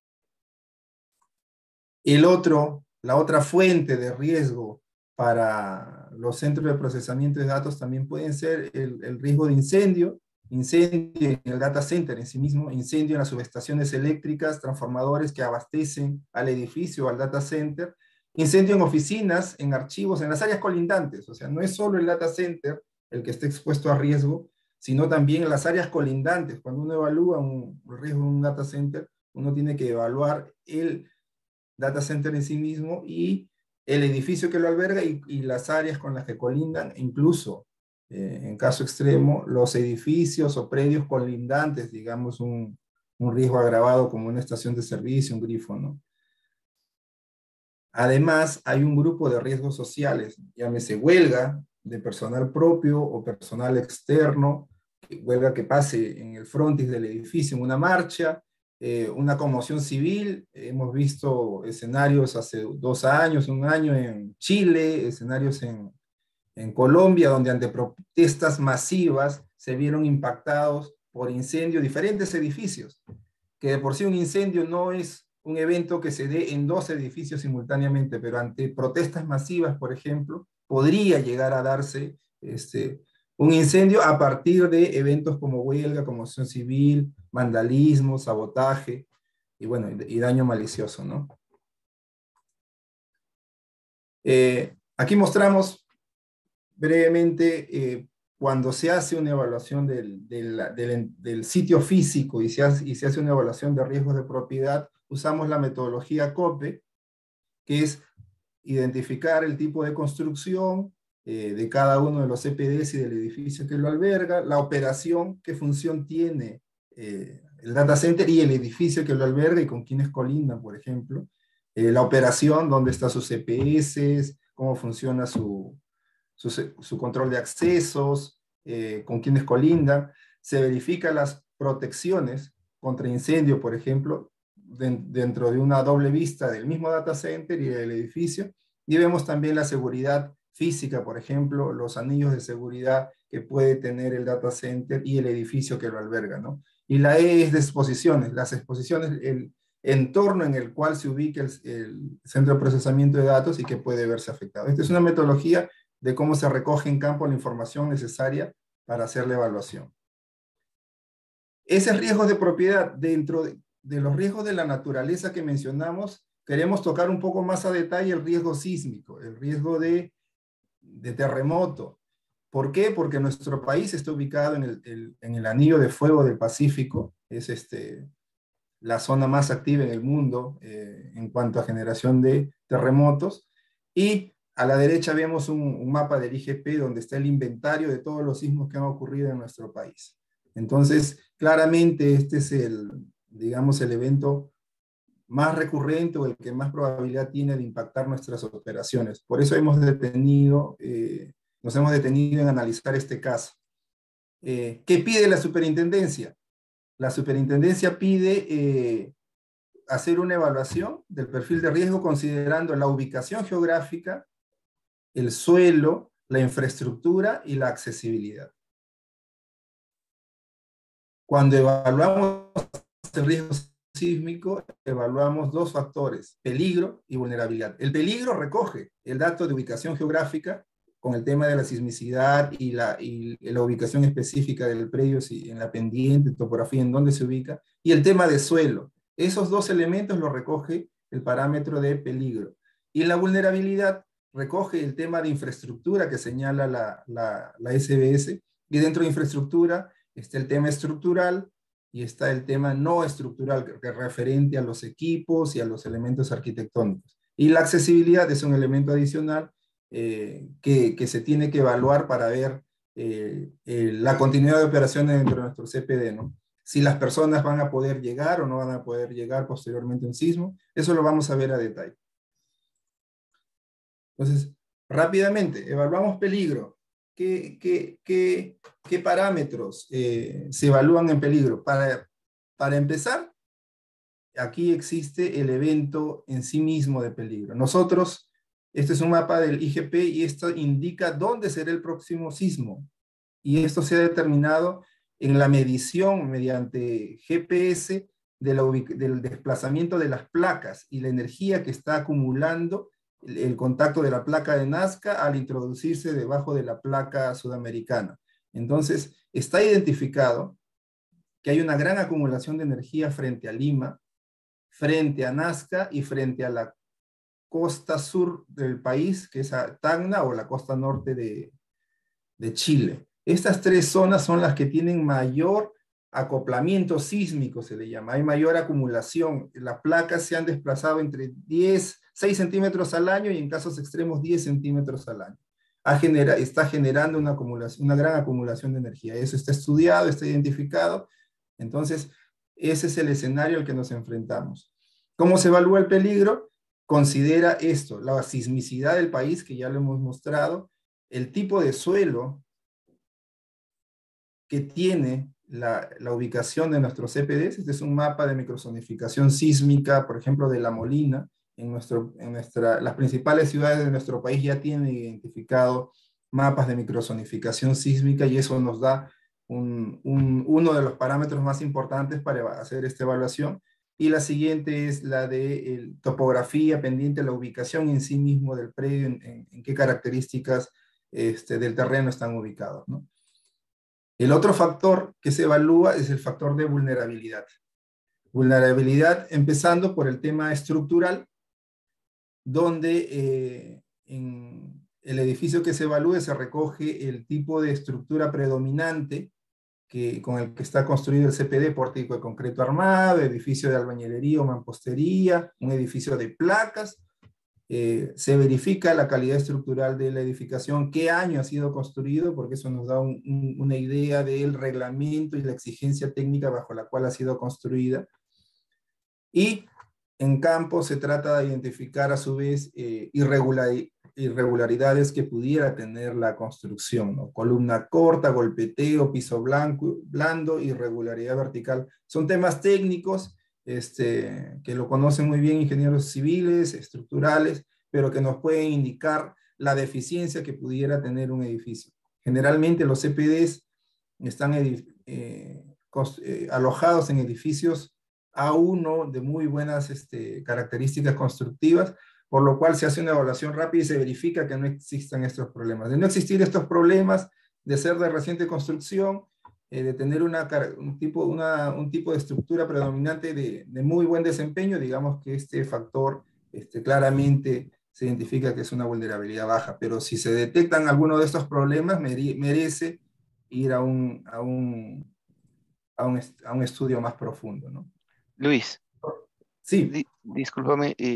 el otro, la otra fuente de riesgo para los centros de procesamiento de datos también pueden ser el, el riesgo de incendio, incendio en el data center en sí mismo, incendio en las subestaciones eléctricas, transformadores que abastecen al edificio o al data center, incendio en oficinas, en archivos, en las áreas colindantes. O sea, no es solo el data center el que está expuesto a riesgo, sino también las áreas colindantes. Cuando uno evalúa un riesgo en un data center, uno tiene que evaluar el data center en sí mismo y el edificio que lo alberga y, y las áreas con las que colindan, incluso eh, en caso extremo, los edificios o predios colindantes, digamos un, un riesgo agravado como una estación de servicio, un grifo, ¿no? Además, hay un grupo de riesgos sociales, llámese huelga de personal propio o personal externo, huelga que pase en el frontis del edificio en una marcha, eh, una conmoción civil. Hemos visto escenarios hace dos años, un año en Chile, escenarios en, en Colombia, donde ante protestas masivas se vieron impactados por incendio diferentes edificios, que de por sí un incendio no es un evento que se dé en dos edificios simultáneamente, pero ante protestas masivas, por ejemplo, podría llegar a darse este, un incendio a partir de eventos como huelga, conmoción civil, vandalismo, sabotaje y, bueno, y daño malicioso, ¿no? Eh, aquí mostramos brevemente eh, cuando se hace una evaluación del, del, del, del sitio físico y se, hace, y se hace una evaluación de riesgos de propiedad, usamos la metodología COPE, que es identificar el tipo de construcción eh, de cada uno de los C P Ds y del edificio que lo alberga, la operación, qué función tiene eh, el data center y el edificio que lo alberga y con quiénes colindan, por ejemplo, eh, la operación, dónde están sus C P S, cómo funciona su, su, su control de accesos, eh, con quiénes colindan, se verifica las protecciones contra incendio, por ejemplo, de, dentro de una doble vista del mismo data center y del edificio, y vemos también la seguridad física, por ejemplo, los anillos de seguridad que puede tener el data center y el edificio que lo alberga, ¿no? Y la E es de exposiciones, las exposiciones, el entorno en el cual se ubica el, el centro de procesamiento de datos y que puede verse afectado. Esta es una metodología de cómo se recoge en campo la información necesaria para hacer la evaluación. Ese riesgo de propiedad, dentro de, de los riesgos de la naturaleza que mencionamos, queremos tocar un poco más a detalle el riesgo sísmico, el riesgo de, de terremoto. ¿Por qué? Porque nuestro país está ubicado en el, el, en el anillo de fuego del Pacífico, es este, la zona más activa en el mundo eh, en cuanto a generación de terremotos, y a la derecha vemos un, un mapa del I G P donde está el inventario de todos los sismos que han ocurrido en nuestro país. Entonces, claramente este es el, digamos, el evento más recurrente o el que más probabilidad tiene de impactar nuestras operaciones. Por eso hemos detenido, eh, nos hemos detenido en analizar este caso. Eh, ¿Qué pide la superintendencia? La superintendencia pide eh, hacer una evaluación del perfil de riesgo considerando la ubicación geográfica, el suelo, la infraestructura y la accesibilidad. Cuando evaluamos el riesgo sísmico, evaluamos dos factores, peligro y vulnerabilidad. El peligro recoge el dato de ubicación geográfica con el tema de la sismicidad y la, y la ubicación específica del predio, si en la pendiente, topografía, en dónde se ubica, y el tema de suelo. Esos dos elementos los recoge el parámetro de peligro. Y la vulnerabilidad recoge el tema de infraestructura que señala la, la, la S B S, y dentro de infraestructura está el tema estructural y está el tema no estructural, que es referente a los equipos y a los elementos arquitectónicos. Y la accesibilidad es un elemento adicional eh, que, que se tiene que evaluar para ver eh, eh, la continuidad de operaciones dentro de nuestro C P D, ¿no? Si las personas van a poder llegar o no van a poder llegar posteriormente a un sismo, eso lo vamos a ver a detalle. Entonces, rápidamente, evaluamos peligro. ¿Qué, qué, qué, qué parámetros eh, se evalúan en peligro? Para, para empezar, aquí existe el evento en sí mismo de peligro. Nosotros, este es un mapa del I G P y esto indica dónde será el próximo sismo. Y esto se ha determinado en la medición mediante G P S de la del desplazamiento de las placas y la energía que está acumulando el contacto de la placa de Nazca al introducirse debajo de la placa sudamericana. Entonces, está identificado que hay una gran acumulación de energía frente a Lima, frente a Nazca y frente a la costa sur del país, que es a Tacna, o la costa norte de, de Chile. Estas tres zonas son las que tienen mayor acoplamiento sísmico, se le llama. Hay mayor acumulación. Las placas se han desplazado entre diez, seis centímetros al año y en casos extremos diez centímetros al año. Ha genera, está generando una, acumulación, una gran acumulación de energía. Eso está estudiado, está identificado. Entonces, ese es el escenario al que nos enfrentamos. ¿Cómo se evalúa el peligro? Considera esto, la sismicidad del país, que ya lo hemos mostrado, el tipo de suelo que tiene la, la ubicación de nuestros C P Ds. Este es un mapa de microzonificación sísmica, por ejemplo, de La Molina. En nuestro, en nuestra, las principales ciudades de nuestro país ya tienen identificado mapas de microzonificación sísmica y eso nos da un, un, uno de los parámetros más importantes para hacer esta evaluación. Y la siguiente es la de el, topografía pendiente, la ubicación en sí mismo del predio, en, en, en qué características este, del terreno están ubicados, ¿no? El otro factor que se evalúa es el factor de vulnerabilidad. Vulnerabilidad empezando por el tema estructural, donde eh, en el edificio que se evalúe se recoge el tipo de estructura predominante que, con el que está construido el C P D, pórtico de concreto armado, edificio de albañilería o mampostería, un edificio de placas, Eh, se verifica la calidad estructural de la edificación, qué año ha sido construido, porque eso nos da un, un, una idea del reglamento y la exigencia técnica bajo la cual ha sido construida. Y en campo se trata de identificar a su vez eh, irregular, irregularidades que pudiera tener la construcción, ¿no? Columna corta, golpeteo, piso blanco, blando, irregularidad vertical. Son temas técnicos este, que lo conocen muy bien ingenieros civiles, estructurales, pero que nos pueden indicar la deficiencia que pudiera tener un edificio. Generalmente los C P Ds están eh, eh, alojados en edificios A uno de muy buenas este, características constructivas, por lo cual se hace una evaluación rápida y se verifica que no existan estos problemas. De no existir estos problemas, de ser de reciente construcción, eh, de tener una, un, tipo, una, un tipo de estructura predominante de, de muy buen desempeño, digamos que este factor este, claramente se identifica que es una vulnerabilidad baja, pero si se detectan algunos de estos problemas, mere, merece ir a un, a, un, a, un, a un estudio más profundo, ¿no? Luis, sí. Di, discúlpame, eh,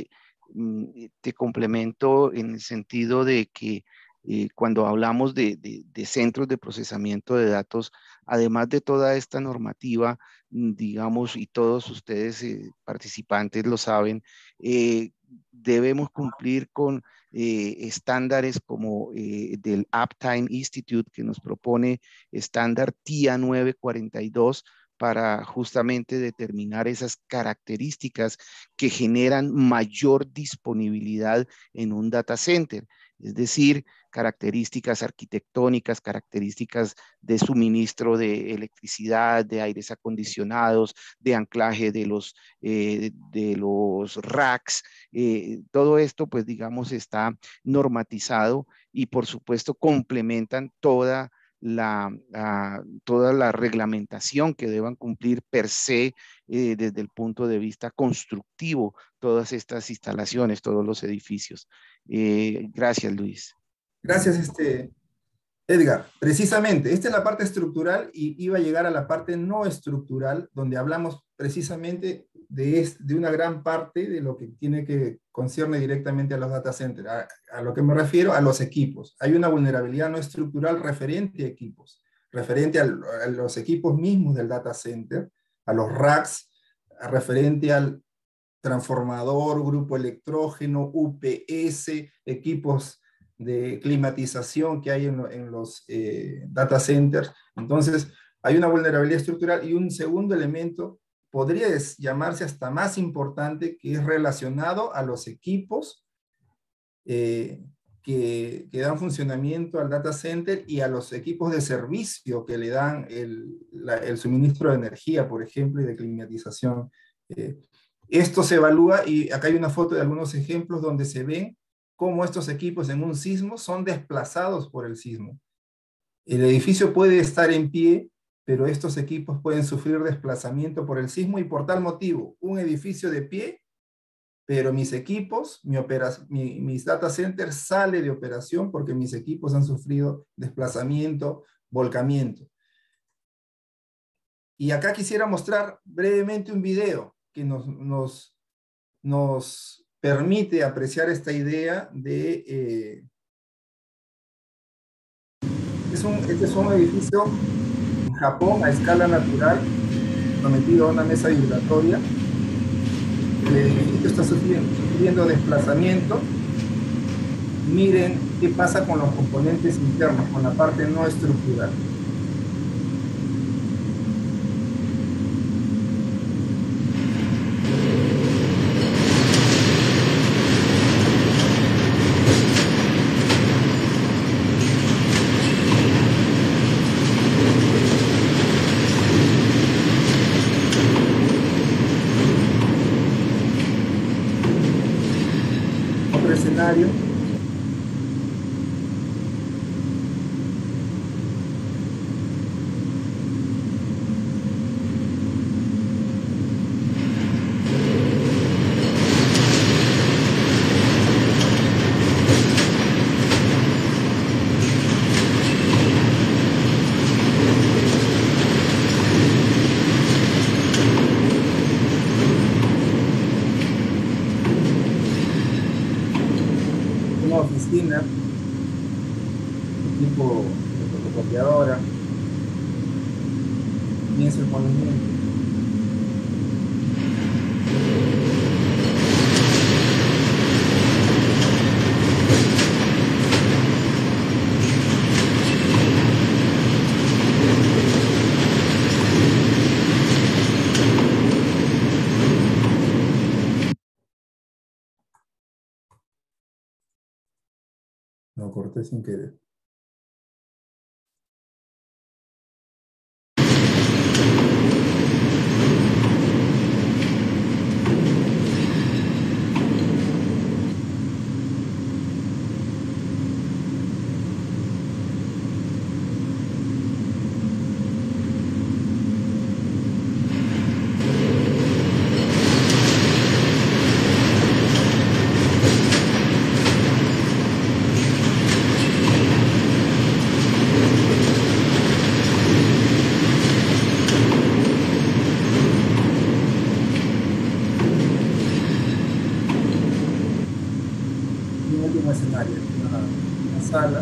te complemento en el sentido de que eh, cuando hablamos de, de, de centros de procesamiento de datos, además de toda esta normativa, digamos, y todos ustedes eh, participantes lo saben, eh, debemos cumplir con eh, estándares como eh, del Uptime Institute, que nos propone estándar T I A nueve cuarenta y dos, para justamente determinar esas características que generan mayor disponibilidad en un data center, es decir, características arquitectónicas, características de suministro de electricidad, de aires acondicionados, de anclaje de los, eh, de los racks, eh, todo esto pues digamos está normatizado y por supuesto complementan toda La, uh, toda la reglamentación que deban cumplir per se eh, desde el punto de vista constructivo todas estas instalaciones, todos los edificios. Eh, gracias, Luis. Gracias, este, Edgar. Precisamente, esta es la parte estructural y iba a llegar a la parte no estructural, donde hablamos precisamente de, de una gran parte de lo que tiene que concierne directamente a los data centers. A, a lo que me refiero, a los equipos. Hay una vulnerabilidad no estructural referente a equipos, referente a, a los equipos mismos del data center, a los racks, a referente al transformador, grupo electrógeno, U P S, equipos de climatización que hay en, en los eh, data centers. Entonces, hay una vulnerabilidad estructural y un segundo elemento podría llamarse hasta más importante, que es relacionado a los equipos eh, que, que dan funcionamiento al data center y a los equipos de servicio que le dan el, la, el suministro de energía, por ejemplo, y de climatización. Eh, esto se evalúa y acá hay una foto de algunos ejemplos donde se ven cómo estos equipos en un sismo son desplazados por el sismo. El edificio puede estar en pie, pero estos equipos pueden sufrir desplazamiento por el sismo y por tal motivo, un edificio de pie, pero mis equipos, mi mi, mis data centers sale de operación porque mis equipos han sufrido desplazamiento, volcamiento. Y acá quisiera mostrar brevemente un video que nos, nos, nos permite apreciar esta idea de... Eh, es un, este es un edificio en Japón a escala natural, sometido a una mesa vibratoria. El edificio está sufriendo, sufriendo desplazamiento. Miren qué pasa con los componentes internos, con la parte no estructural. Escenario. Skinner, equipo de fotocopiadora, comienza el movimiento. Lo corté sin querer. Escenario, una, una sala.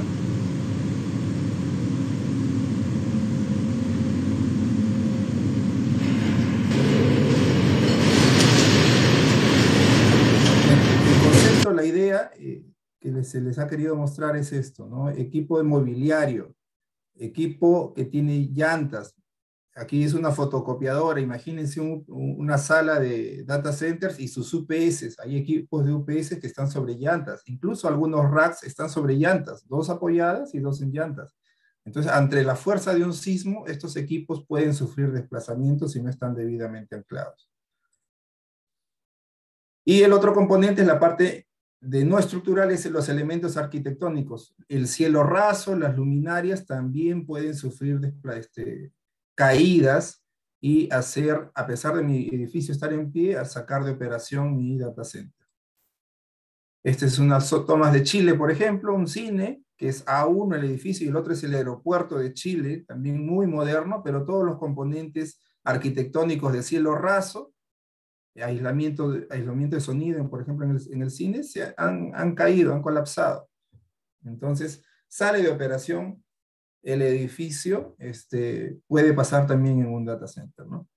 El concepto, la idea eh, que se les ha querido mostrar es esto, ¿no? Equipo de mobiliario, equipo que tiene llantas. Aquí es una fotocopiadora, imagínense un, una sala de data centers y sus U P S. Hay equipos de U P S que están sobre llantas. Incluso algunos racks están sobre llantas, dos apoyadas y dos en llantas. Entonces, ante la fuerza de un sismo, estos equipos pueden sufrir desplazamientos si no están debidamente anclados. Y el otro componente es la parte de no estructural, es los elementos arquitectónicos. El cielo raso, las luminarias también pueden sufrir este, caídas y hacer, a pesar de mi edificio estar en pie, a sacar de operación mi data center. Esta es una tomas de Chile, por ejemplo, un cine, que es A uno el edificio, y el otro es el aeropuerto de Chile, también muy moderno, pero todos los componentes arquitectónicos de cielo raso, aislamiento de, aislamiento de sonido, por ejemplo, en el, en el cine, se han, han caído, han colapsado. Entonces, sale de operación el edificio, este, puede pasar también en un data center, ¿no?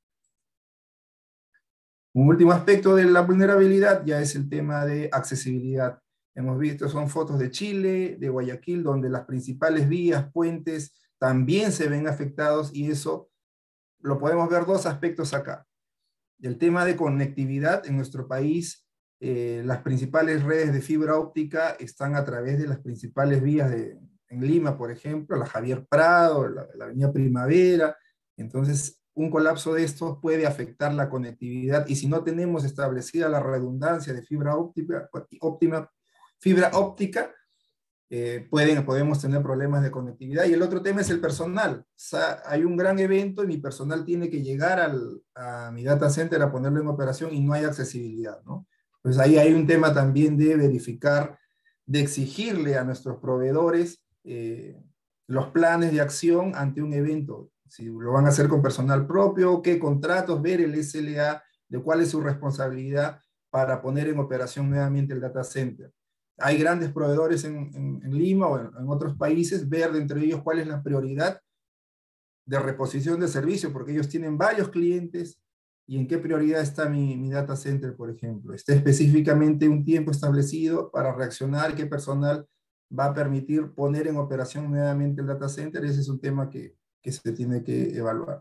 Un último aspecto de la vulnerabilidad ya es el tema de accesibilidad. Hemos visto, son fotos de Chile, de Guayaquil, donde las principales vías, puentes, también se ven afectados, y eso lo podemos ver dos aspectos acá. El tema de conectividad en nuestro país, eh, las principales redes de fibra óptica están a través de las principales vías de, en Lima, por ejemplo, la Javier Prado, la, la Avenida Primavera. Entonces, un colapso de estos puede afectar la conectividad, y si no tenemos establecida la redundancia de fibra óptica, óptima, fibra óptica, Eh, pueden, podemos tener problemas de conectividad. Y el otro tema es el personal. O sea, hay un gran evento y mi personal tiene que llegar al, a mi data center a ponerlo en operación y no hay accesibilidad, ¿no? Pues ahí hay un tema también de verificar, de exigirle a nuestros proveedores eh, los planes de acción ante un evento. Si lo van a hacer con personal propio, qué contratos, ver el S L A, de cuál es su responsabilidad para poner en operación nuevamente el data center. Hay grandes proveedores en, en, en Lima o en, en otros países, ver de entre ellos cuál es la prioridad de reposición de servicio, porque ellos tienen varios clientes, y en qué prioridad está mi, mi data center, por ejemplo. Está específicamente un tiempo establecido para reaccionar, qué personal va a permitir poner en operación nuevamente el data center. Ese es un tema que, que se tiene que evaluar.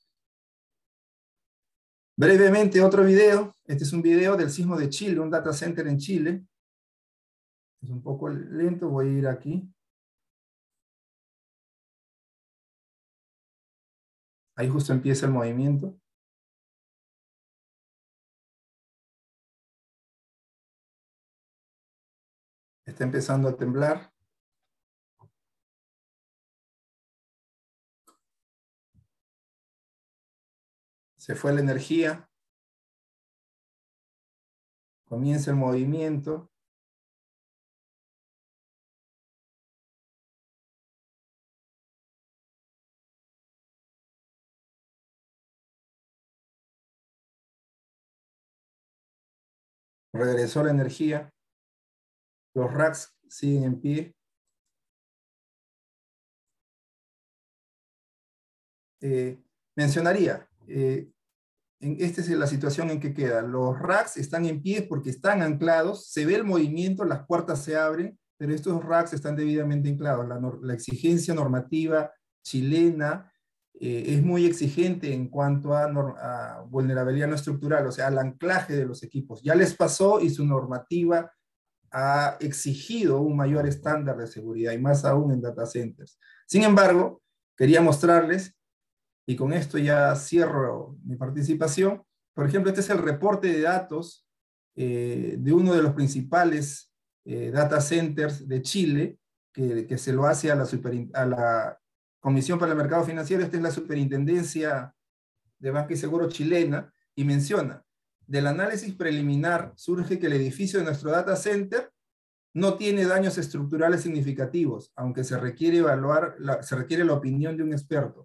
Brevemente, otro video. Este es un video del sismo de Chile, un data center en Chile. Es un poco lento, voy a ir aquí. Ahí justo empieza el movimiento. Está empezando a temblar. Se fue la energía. Comienza el movimiento. Regresó la energía. Los racks siguen en pie. Eh, mencionaría, eh, en, esta es la situación en que queda. Los racks están en pie porque están anclados, se ve el movimiento, las puertas se abren, pero estos racks están debidamente anclados. La, la exigencia normativa chilena eh, es muy exigente en cuanto a, a vulnerabilidad no estructural, o sea, al anclaje de los equipos. Ya les pasó y su normativa ha exigido un mayor estándar de seguridad, y más aún en data centers. Sin embargo, quería mostrarles, y con esto ya cierro mi participación. Por ejemplo, este es el reporte de datos eh, de uno de los principales eh, data centers de Chile, que, que se lo hace a la, super, a la Comisión para el Mercado Financiero. Esta es la Superintendencia de Banca y Seguro chilena, y menciona: del análisis preliminar surge que el edificio de nuestro data center no tiene daños estructurales significativos, aunque se requiere evaluar, la, se requiere la opinión de un experto.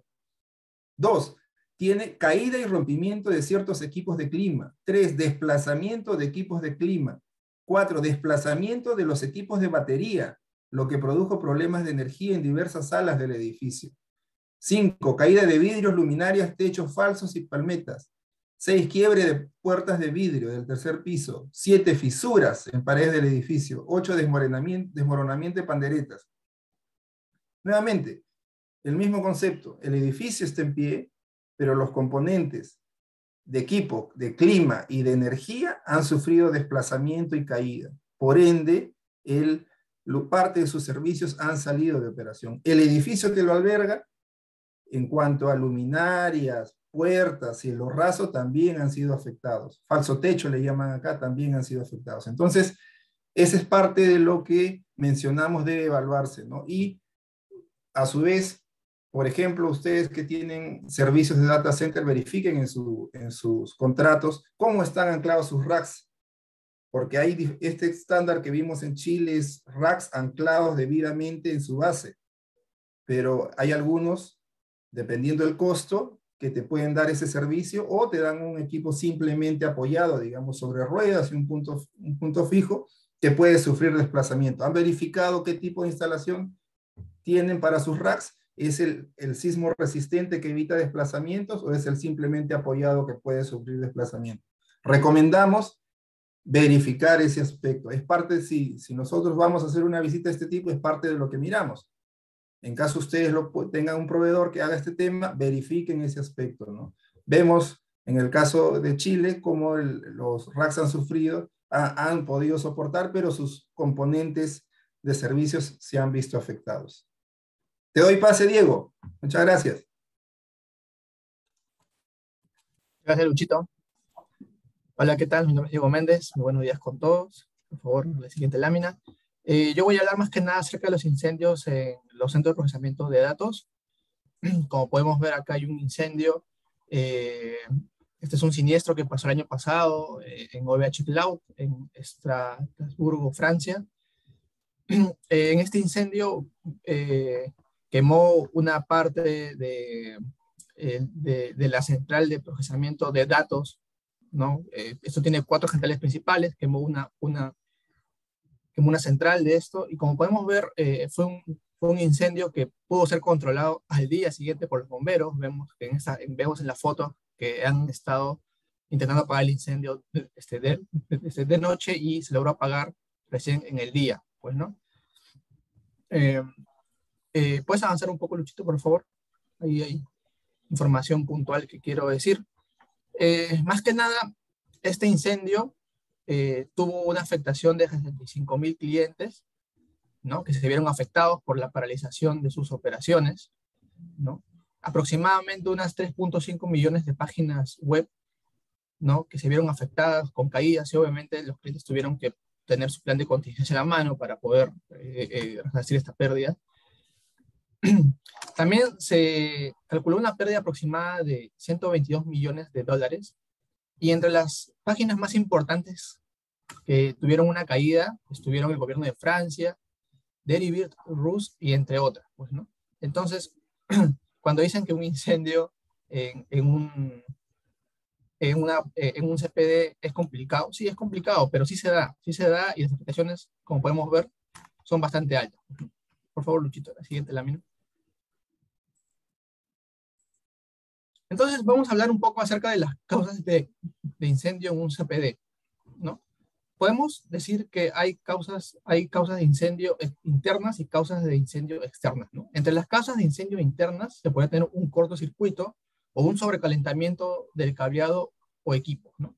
Dos, tiene caída y rompimiento de ciertos equipos de clima. Tres, desplazamiento de equipos de clima. Cuatro, desplazamiento de los equipos de batería, lo que produjo problemas de energía en diversas salas del edificio. Cinco, caída de vidrios, luminarias, techos falsos y palmetas. Seis, quiebre de puertas de vidrio del tercer piso. Siete, fisuras en paredes del edificio. Ocho, desmoronamiento, desmoronamiento de panderetas. Nuevamente, el mismo concepto: el edificio está en pie, pero los componentes de equipo, de clima y de energía han sufrido desplazamiento y caída. Por ende, el, parte de sus servicios han salido de operación. El edificio que lo alberga, en cuanto a luminarias, puertas, cielo raso, también han sido afectados. Falso techo le llaman acá, también han sido afectados. Entonces, esa es parte de lo que mencionamos debe evaluarse, ¿no? Y, a su vez, por ejemplo, ustedes que tienen servicios de data center, verifiquen en, su, en sus contratos cómo están anclados sus racks, porque hay este estándar que vimos en Chile es racks anclados debidamente en su base, pero hay algunos, dependiendo del costo, que te pueden dar ese servicio, o te dan un equipo simplemente apoyado, digamos, sobre ruedas y un punto, un punto fijo, que puede sufrir desplazamiento. ¿Han verificado qué tipo de instalación tienen para sus racks? ¿Es el, el sismo resistente que evita desplazamientos, o es el simplemente apoyado que puede sufrir desplazamiento? Recomendamos verificar ese aspecto. Es parte, si, si nosotros vamos a hacer una visita de este tipo, es parte de lo que miramos. En caso ustedes lo, tengan un proveedor que haga este tema, verifiquen ese aspecto, ¿no? Vemos en el caso de Chile cómo el, los racks han sufrido, ha, han podido soportar, pero sus componentes de servicios se han visto afectados. Te doy pase, Diego. Muchas gracias. Gracias, Luchito. Hola, ¿qué tal? Mi nombre es Diego Méndez. Muy buenos días con todos. Por favor, la siguiente lámina. Eh, yo voy a hablar más que nada acerca de los incendios en los centros de procesamiento de datos. Como podemos ver, acá hay un incendio. Eh, este es un siniestro que pasó el año pasado eh, en O V H Cloud, en Estrasburgo, Francia. Eh, en este incendio eh, quemó una parte de, eh, de, de la central de procesamiento de datos, ¿no? Eh, esto tiene cuatro centrales principales, quemó una, una, quemó una central de esto, y como podemos ver, eh, fue, un, fue un incendio que pudo ser controlado al día siguiente por los bomberos. Vemos, que en esta, vemos en la foto que han estado intentando apagar el incendio este, de, de, de noche, y se logró apagar recién en el día, pues, ¿no? Eh, eh, ¿Puedes avanzar un poco, Luchito, por favor? Ahí hay información puntual que quiero decir. Eh, más que nada, este incendio eh, tuvo una afectación de sesenta y cinco mil clientes, ¿no? Que se vieron afectados por la paralización de sus operaciones, ¿no? Aproximadamente unas tres punto cinco millones de páginas web, ¿no? Que se vieron afectadas con caídas, y obviamente los clientes tuvieron que tener su plan de contingencia en la mano para poder eh, eh, resarcir esta pérdida. También se calculó una pérdida aproximada de ciento veintidós millones de dólares, y entre las páginas más importantes que tuvieron una caída estuvieron el gobierno de Francia, Deribird, Rus, y entre otras, pues, ¿no? Entonces, cuando dicen que un incendio en, en, un, en, una, en un C P D es complicado, sí es complicado, pero sí se da, sí se da, y las aplicaciones, como podemos ver, son bastante altas. Por favor, Luchito, la siguiente lámina. Entonces vamos a hablar un poco acerca de las causas de, de incendio en un C P D, ¿no? Podemos decir que hay causas, hay causas de incendio internas y causas de incendio externas, ¿no? Entre las causas de incendio internas se puede tener un cortocircuito o un sobrecalentamiento del cableado o equipo, ¿no?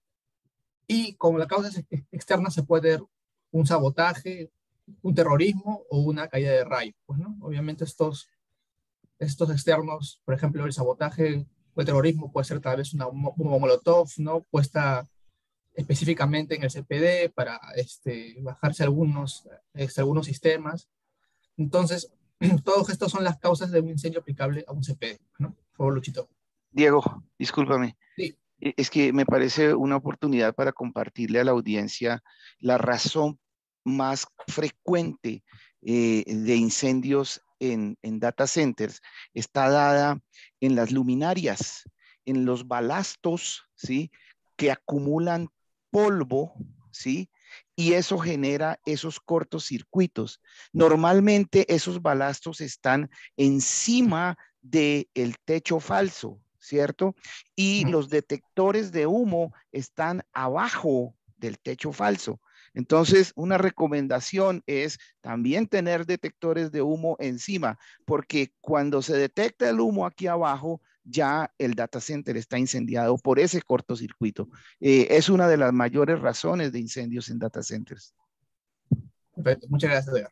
Y como las causas externas se puede tener un sabotaje, un terrorismo o una caída de rayos, pues, ¿no? Obviamente estos, estos externos, por ejemplo, el sabotaje o el terrorismo puede ser tal vez una bomba molotov, ¿no? Puesta específicamente en el C P D para este, bajarse algunos, este, algunos sistemas. Entonces, todos estos son las causas de un incendio aplicable a un C P D, ¿no? Por favor, Luchito. Diego, discúlpame. Sí. Es que me parece una oportunidad para compartirle a la audiencia la razón más frecuente eh, de incendios en, en data centers. Está dada en las luminarias, en los balastos, ¿sí? Que acumulan polvo, ¿sí? Y eso genera esos cortocircuitos. Normalmente esos balastos están encima del techo falso, ¿cierto? Y los detectores de humo están abajo del techo falso. Entonces, una recomendación es también tener detectores de humo encima, porque cuando se detecta el humo aquí abajo, ya el data center está incendiado por ese cortocircuito. Eh, es una de las mayores razones de incendios en data centers. Perfecto, muchas gracias, Edgar.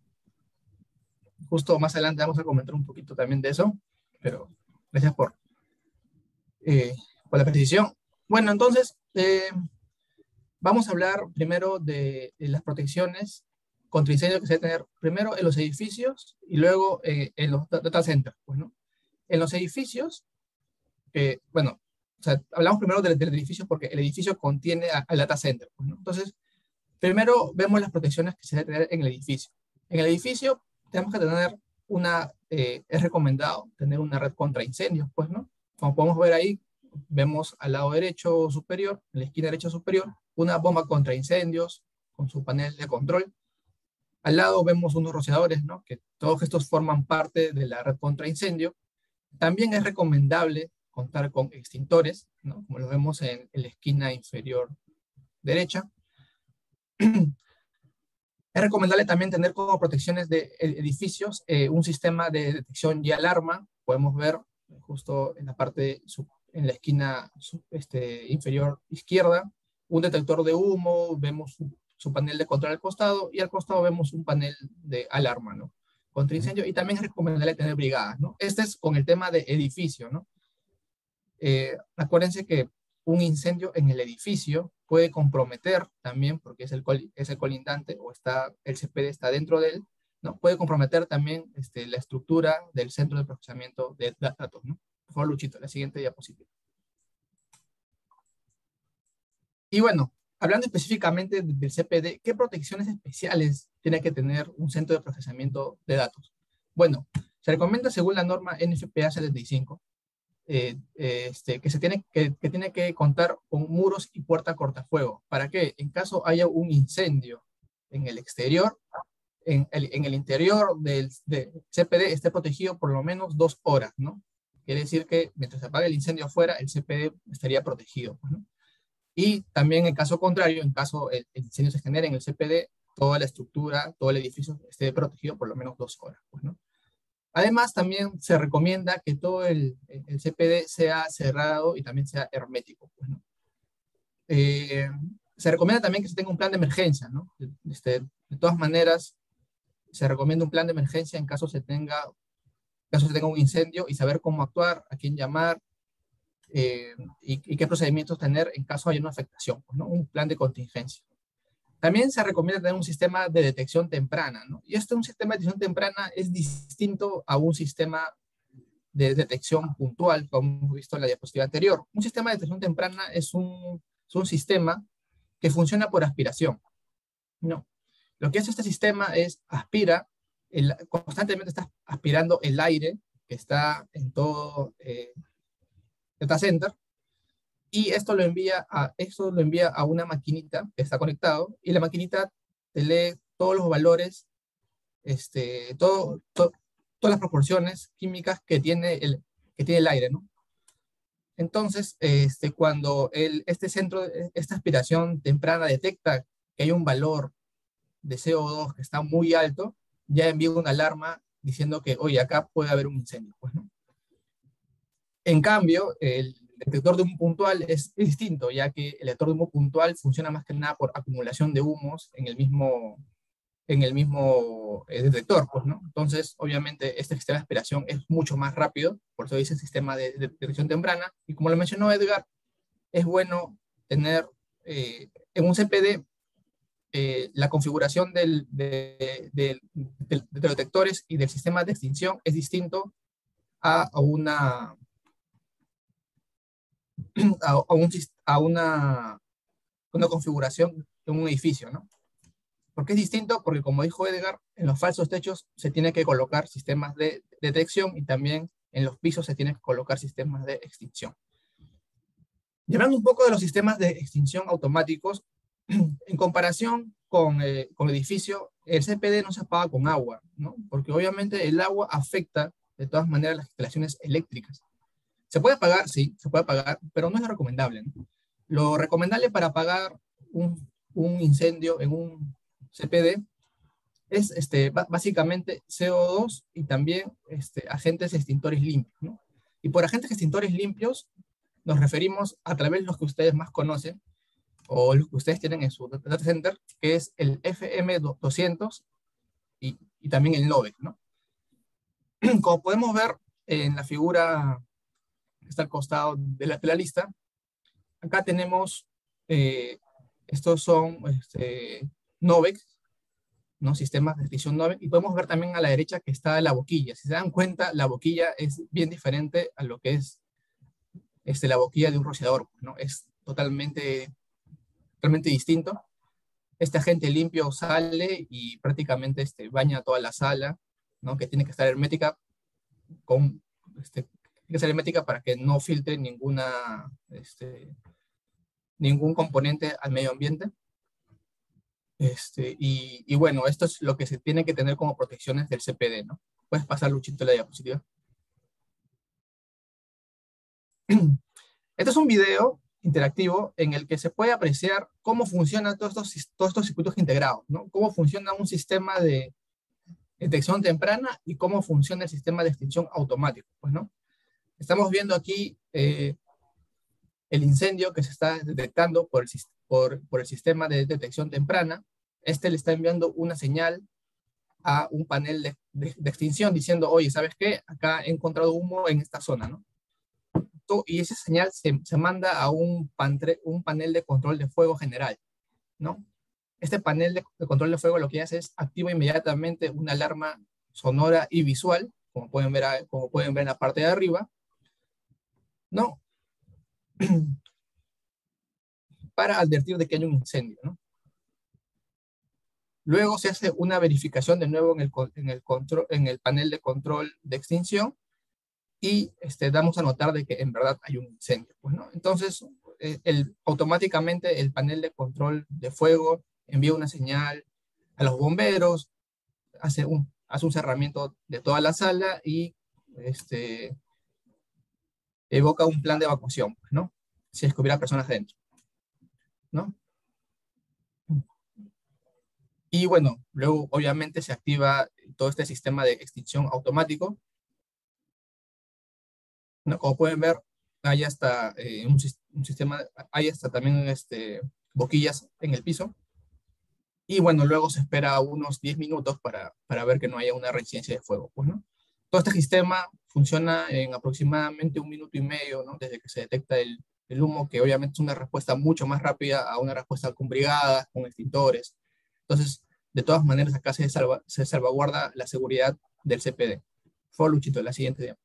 Justo más adelante vamos a comentar un poquito también de eso, pero gracias por, eh, por la precisión. Bueno, entonces, eh, vamos a hablar primero de, de las protecciones contra incendios que se deben tener primero en los edificios y luego eh, en los data centers, pues, ¿no? En los edificios, eh, bueno, o sea, hablamos primero del, del edificio porque el edificio contiene al data center, pues, ¿no? Entonces, primero vemos las protecciones que se deben tener en el edificio. En el edificio tenemos que tener una, eh, es recomendado tener una red contra incendios, pues, ¿no? Como podemos ver ahí, vemos al lado derecho superior, en la esquina derecha superior, una bomba contra incendios con su panel de control. Al lado vemos unos rociadores, ¿no? Que todos estos forman parte de la red contra incendio. También es recomendable contar con extintores, ¿no? Como lo vemos en, en la esquina inferior derecha. Es recomendable también tener como protecciones de edificios eh, un sistema de detección y alarma. Podemos ver justo en la parte, en la esquina este, inferior izquierda, un detector de humo, vemos su, su panel de control al costado y al costado vemos un panel de alarma, ¿no? Contra incendio, y también es recomendable tener brigadas, ¿no? Este es con el tema de edificio, ¿no? Eh, acuérdense que un incendio en el edificio puede comprometer también, porque es el, col, es el colindante o está, el C P D está dentro de él, ¿no? Puede comprometer también este, la estructura del centro de procesamiento de datos, ¿no? Por favor, Luchito, la siguiente diapositiva. Y bueno, hablando específicamente del C P D, ¿qué protecciones especiales tiene que tener un centro de procesamiento de datos? Bueno, se recomienda según la norma N F P A setenta y cinco, Eh, este, que, se tiene, que, que tiene que contar con muros y puerta cortafuego. ¿Para qué? En caso haya un incendio en el exterior, en el, en el interior del, del C P D esté protegido por lo menos dos horas, ¿no? Quiere decir que mientras se apague el incendio afuera, el C P D estaría protegido, ¿no? Y también en caso contrario, en caso el, el incendio se genere en el C P D, toda la estructura, todo el edificio esté protegido por lo menos dos horas, pues, ¿no? Además, también se recomienda que todo el, el C P D sea cerrado y también sea hermético, pues, ¿no? Eh, se recomienda también que se tenga un plan de emergencia, ¿no? Este, de todas maneras, se recomienda un plan de emergencia en caso se tenga, en caso se tenga un incendio y saber cómo actuar, a quién llamar eh, y, y qué procedimientos tener en caso haya una afectación, pues, ¿no? Un plan de contingencia. También se recomienda tener un sistema de detección temprana, ¿no? Y este un sistema de detección temprana es distinto a un sistema de detección puntual, como hemos visto en la diapositiva anterior. Un sistema de detección temprana es un, es un sistema que funciona por aspiración, ¿no? Lo que hace este sistema es aspira, el, constantemente está aspirando el aire que está en todo eh, data center, y esto lo envía a, esto lo envía a una maquinita que está conectado, y la maquinita te lee todos los valores este, todo, to- todas las proporciones químicas que tiene el, que tiene el aire, ¿no? Entonces, este, cuando el, este centro, esta aspiración temprana detecta que hay un valor de C O dos que está muy alto, ya envía una alarma diciendo que, oye, acá puede haber un incendio, pues, ¿no? En cambio, el detector de humo puntual es, es distinto, ya que el detector de humo puntual funciona más que nada por acumulación de humos en el mismo, en el mismo eh, detector, pues, ¿no? Entonces, obviamente, este sistema de aspiración es mucho más rápido, por eso dice sistema de, de detección temprana, y como lo mencionó Edgar, es bueno tener eh, en un C P D eh, la configuración del, de, de, de, de los detectores y del sistema de extinción es distinto a, a una a, a, un, a una, una configuración de un edificio, ¿no? ¿Por qué es distinto? Porque como dijo Edgar, en los falsos techos se tiene que colocar sistemas de detección y también en los pisos se tienen que colocar sistemas de extinción. Y hablando un poco de los sistemas de extinción automáticos, en comparación con, eh, con el edificio, el C P D no se apaga con agua, ¿no? Porque obviamente el agua afecta de todas maneras las instalaciones eléctricas. ¿Se puede apagar? Sí, se puede apagar, pero no es lo recomendable, ¿no? Lo recomendable para apagar un, un incendio en un C P D es este, básicamente C O dos y también este, agentes extintores limpios, ¿no? Y por agentes extintores limpios nos referimos a través de los que ustedes más conocen o los que ustedes tienen en su data center, que es el F M doscientos y, y también el NOVEC, ¿no? Como podemos ver en la figura que está al costado de la, de la lista, acá tenemos, eh, estos son este, NOVEC, ¿no? Sistemas de extinción NOVEC, y podemos ver también a la derecha que está la boquilla. Si se dan cuenta, la boquilla es bien diferente a lo que es este, la boquilla de un rociador, ¿no? Es totalmente, totalmente distinto. Este agente limpio sale y prácticamente este, baña toda la sala, ¿no? Que tiene que estar hermética, con, este, tiene que ser hermética para que no filtre ninguna, este, ningún componente al medio ambiente. Este, y, y bueno, esto es lo que se tiene que tener como protecciones del C P D, ¿no? Puedes pasar, Luchito, la diapositiva. Este es un video interactivo en el que se puede apreciar cómo funcionan todos estos, todos estos circuitos integrados, ¿no? Cómo funciona un sistema de detección temprana y cómo funciona el sistema de extinción automático, pues, ¿no? Estamos viendo aquí eh, el incendio que se está detectando por el, por, por el sistema de detección temprana. Este le está enviando una señal a un panel de, de, de extinción diciendo, oye, ¿sabes qué? Acá he encontrado humo en esta zona, ¿no? Y esa señal se, se manda a un, pantre, un panel de control de fuego general, ¿no? Este panel de, de control de fuego lo que hace es activa inmediatamente una alarma sonora y visual, como pueden ver, a, como pueden ver en la parte de arriba, ¿no? Para advertir de que hay un incendio, ¿no? Luego se hace una verificación de nuevo en el, en el, control, en el panel de control de extinción y este, damos a notar de que en verdad hay un incendio, pues, ¿no? Entonces, eh, el, automáticamente el panel de control de fuego envía una señal a los bomberos, hace un, hace un cerramiento de toda la sala y este, evoca un plan de evacuación, pues, ¿no? Si es que hubiera personas dentro, ¿no? Y bueno, luego obviamente se activa todo este sistema de extinción automático, ¿no? Como pueden ver, hay hasta eh, un, un sistema, hay hasta también este, boquillas en el piso. Y bueno, luego se espera unos diez minutos para, para ver que no haya una reincidencia de fuego, pues, ¿no? Todo este sistema funciona en aproximadamente un minuto y medio, ¿no? Desde que se detecta el, el humo, que obviamente es una respuesta mucho más rápida a una respuesta con brigadas, con extintores. Entonces, de todas maneras, acá se, salva, se salvaguarda la seguridad del C P D. Por favor, Luchito, la siguiente diapositiva.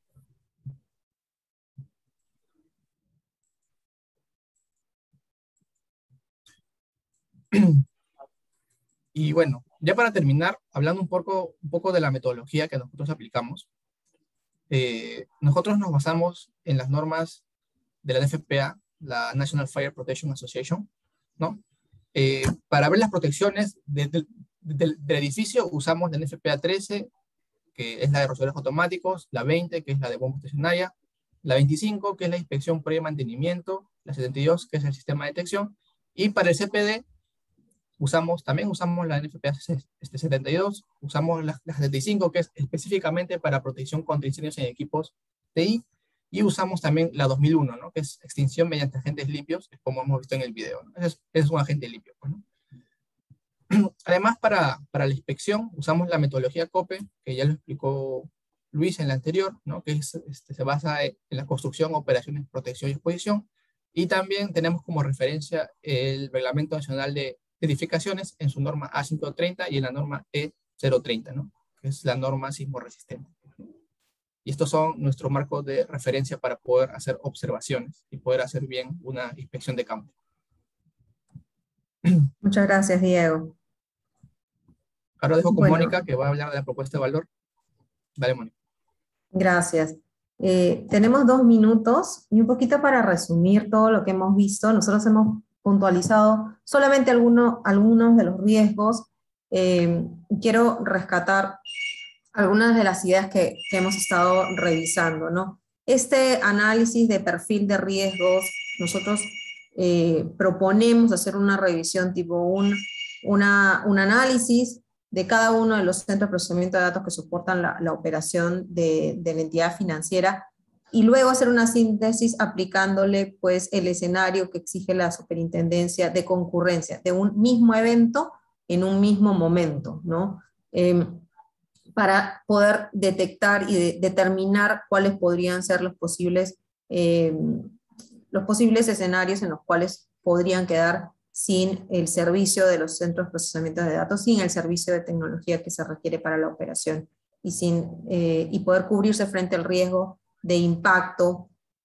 Y bueno, ya para terminar, hablando un poco, un poco de la metodología que nosotros aplicamos, eh, nosotros nos basamos en las normas de la N F P A, la National Fire Protection Association, ¿no? Eh, para ver las protecciones de, de, del, del edificio usamos la N F P A trece, que es la de resolvedores automáticos, la veinte, que es la de bomba estacionaria, la veinticinco, que es la inspección pre mantenimiento, la setenta y dos, que es el sistema de detección, y para el C P D usamos, también usamos la N F P A este, setenta y dos, usamos la, la setenta y cinco, que es específicamente para protección contra incendios en equipos T I, y usamos también la dos mil uno, ¿no? Que es extinción mediante agentes limpios, como hemos visto en el video, ¿no? Es, es un agente limpio, ¿no? Además, para, para la inspección usamos la metodología COPE, que ya lo explicó Luis en la anterior, ¿no? Que es, este, se basa en la construcción, operaciones, protección y exposición. Y también tenemos como referencia el Reglamento Nacional de Edificaciones en su norma A ciento treinta y en la norma E cero treinta, ¿no? Que es la norma sismo resistente. Y estos son nuestros marcos de referencia para poder hacer observaciones y poder hacer bien una inspección de campo. Muchas gracias, Diego. Ahora dejo con Bueno. Mónica, que va a hablar de la propuesta de valor. Dale, Mónica. Gracias. Eh, tenemos dos minutos y un poquito para resumir todo lo que hemos visto. Nosotros hemos puntualizado solamente alguno, algunos de los riesgos. Eh, quiero rescatar algunas de las ideas que, que hemos estado revisando, ¿no? Este análisis de perfil de riesgos, nosotros eh, proponemos hacer una revisión tipo un, una, un análisis de cada uno de los centros de procesamiento de datos que soportan la, la operación de, de la entidad financiera, y luego hacer una síntesis aplicándole pues el escenario que exige la superintendencia de concurrencia de un mismo evento en un mismo momento, ¿no? Eh, para poder detectar y de, determinar cuáles podrían ser los posibles, eh, los posibles escenarios en los cuales podrían quedar sin el servicio de los centros de procesamiento de datos, sin el servicio de tecnología que se requiere para la operación, y, sin, eh, y poder cubrirse frente al riesgo de impacto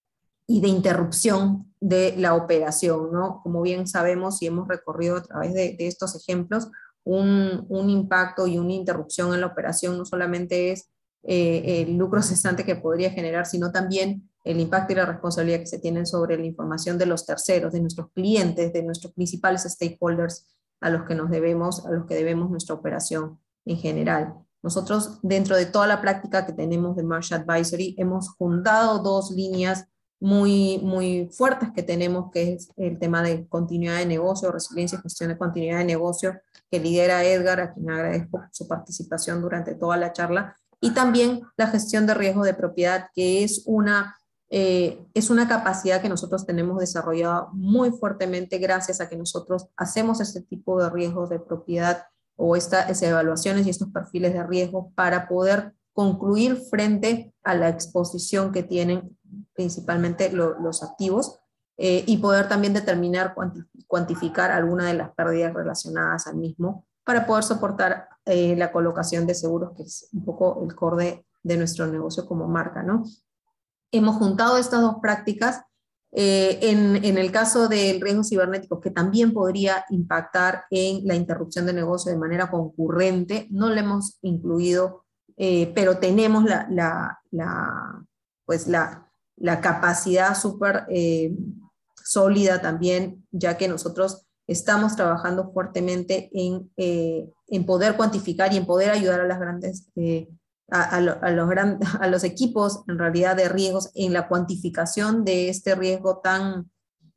y de interrupción de la operación, ¿no? Como bien sabemos y hemos recorrido a través de, de estos ejemplos, un, un impacto y una interrupción en la operación no solamente es eh, el lucro cesante que podría generar, sino también el impacto y la responsabilidad que se tienen sobre la información de los terceros, de nuestros clientes, de nuestros principales stakeholders a los que nos debemos, a los que debemos nuestra operación en general. Nosotros, dentro de toda la práctica que tenemos de Marsh Advisory, hemos juntado dos líneas muy, muy fuertes que tenemos, que es el tema de continuidad de negocio, resiliencia y gestión de continuidad de negocio, que lidera Edgar, a quien agradezco su participación durante toda la charla, y también la gestión de riesgo de propiedad, que es una, eh, es una capacidad que nosotros tenemos desarrollada muy fuertemente gracias a que nosotros hacemos este tipo de riesgos de propiedad o estas evaluaciones y estos perfiles de riesgo para poder concluir frente a la exposición que tienen principalmente lo, los activos, eh, y poder también determinar, cuanti, cuantificar alguna de las pérdidas relacionadas al mismo para poder soportar eh, la colocación de seguros, que es un poco el core de, de nuestro negocio como marca, ¿no? Hemos juntado estas dos prácticas eh, en, en el caso del riesgo cibernético, que también podría impactar en la interrupción de negocio de manera concurrente. No lo hemos incluido, eh, pero tenemos la, la, la, pues la, la capacidad súper eh, sólida también, ya que nosotros estamos trabajando fuertemente en, eh, en poder cuantificar y en poder ayudar a las grandes eh, A, a, lo, a, los gran, a los equipos en realidad de riesgos en la cuantificación de este riesgo tan,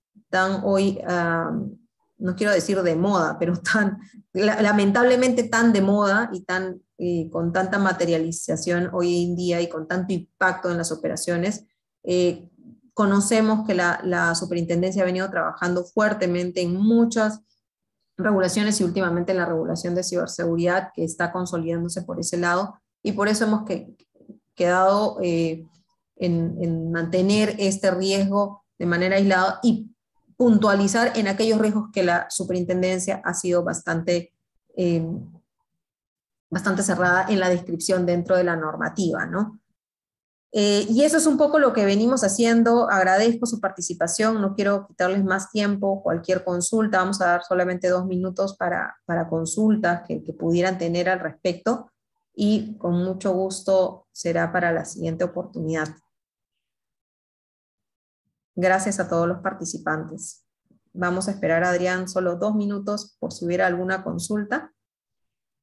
tan hoy, uh, no quiero decir de moda, pero tan, la, lamentablemente tan de moda y tan, eh, con tanta materialización hoy en día y con tanto impacto en las operaciones. Eh, conocemos que la, la superintendencia ha venido trabajando fuertemente en muchas regulaciones y últimamente en la regulación de ciberseguridad, que está consolidándose por ese lado. Y por eso hemos que, quedado eh, en, en mantener este riesgo de manera aislada y puntualizar en aquellos riesgos que la superintendencia ha sido bastante, eh, bastante cerrada en la descripción dentro de la normativa, ¿no? Eh, y eso es un poco lo que venimos haciendo. Agradezco su participación, no quiero quitarles más tiempo. Cualquier consulta, vamos a dar solamente dos minutos para, para consultas que, que pudieran tener al respecto. Y con mucho gusto será para la siguiente oportunidad. Gracias a todos los participantes. Vamos a esperar a Adrián solo dos minutos por si hubiera alguna consulta.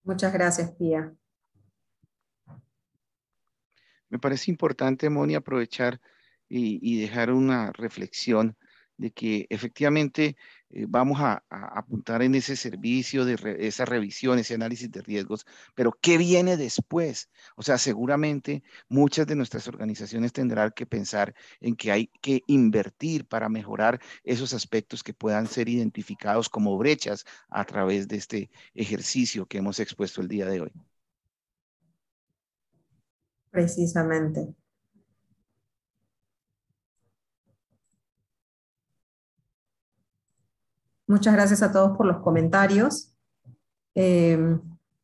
Muchas gracias, Pía. Me parece importante, Moni, aprovechar y, y dejar una reflexión de que efectivamente eh, vamos a, a apuntar en ese servicio, de re, esa revisión, ese análisis de riesgos, pero ¿qué viene después? O sea, seguramente muchas de nuestras organizaciones tendrán que pensar en que hay que invertir para mejorar esos aspectos que puedan ser identificados como brechas a través de este ejercicio que hemos expuesto el día de hoy. Precisamente. Muchas gracias a todos por los comentarios. Eh,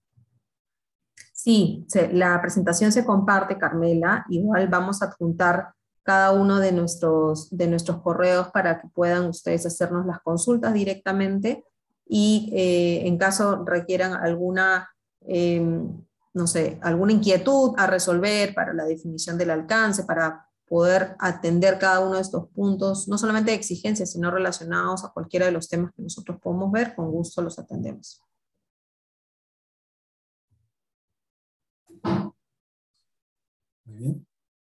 sí, se, la presentación se comparte, Carmela. Igual vamos a adjuntar cada uno de nuestros, de nuestros correos para que puedan ustedes hacernos las consultas directamente y eh, en caso requieran alguna, eh, no sé, alguna inquietud a resolver para la definición del alcance, para poder atender cada uno de estos puntos, no solamente de exigencias, sino relacionados a cualquiera de los temas que nosotros podemos ver, con gusto los atendemos. Muy bien.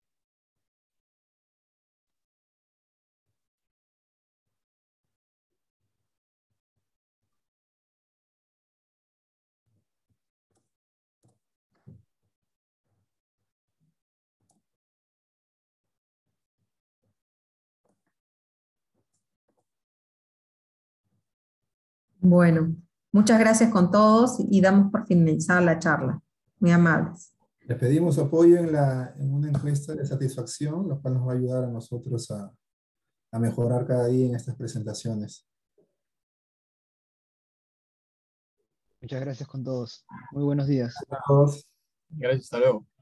Bueno, muchas gracias con todos y damos por finalizada la charla. Muy amables. Les pedimos apoyo en, la, en una encuesta de satisfacción, lo cual nos va a ayudar a nosotros a, a mejorar cada día en estas presentaciones. Muchas gracias con todos. Muy buenos días. A todos. Gracias, hasta luego.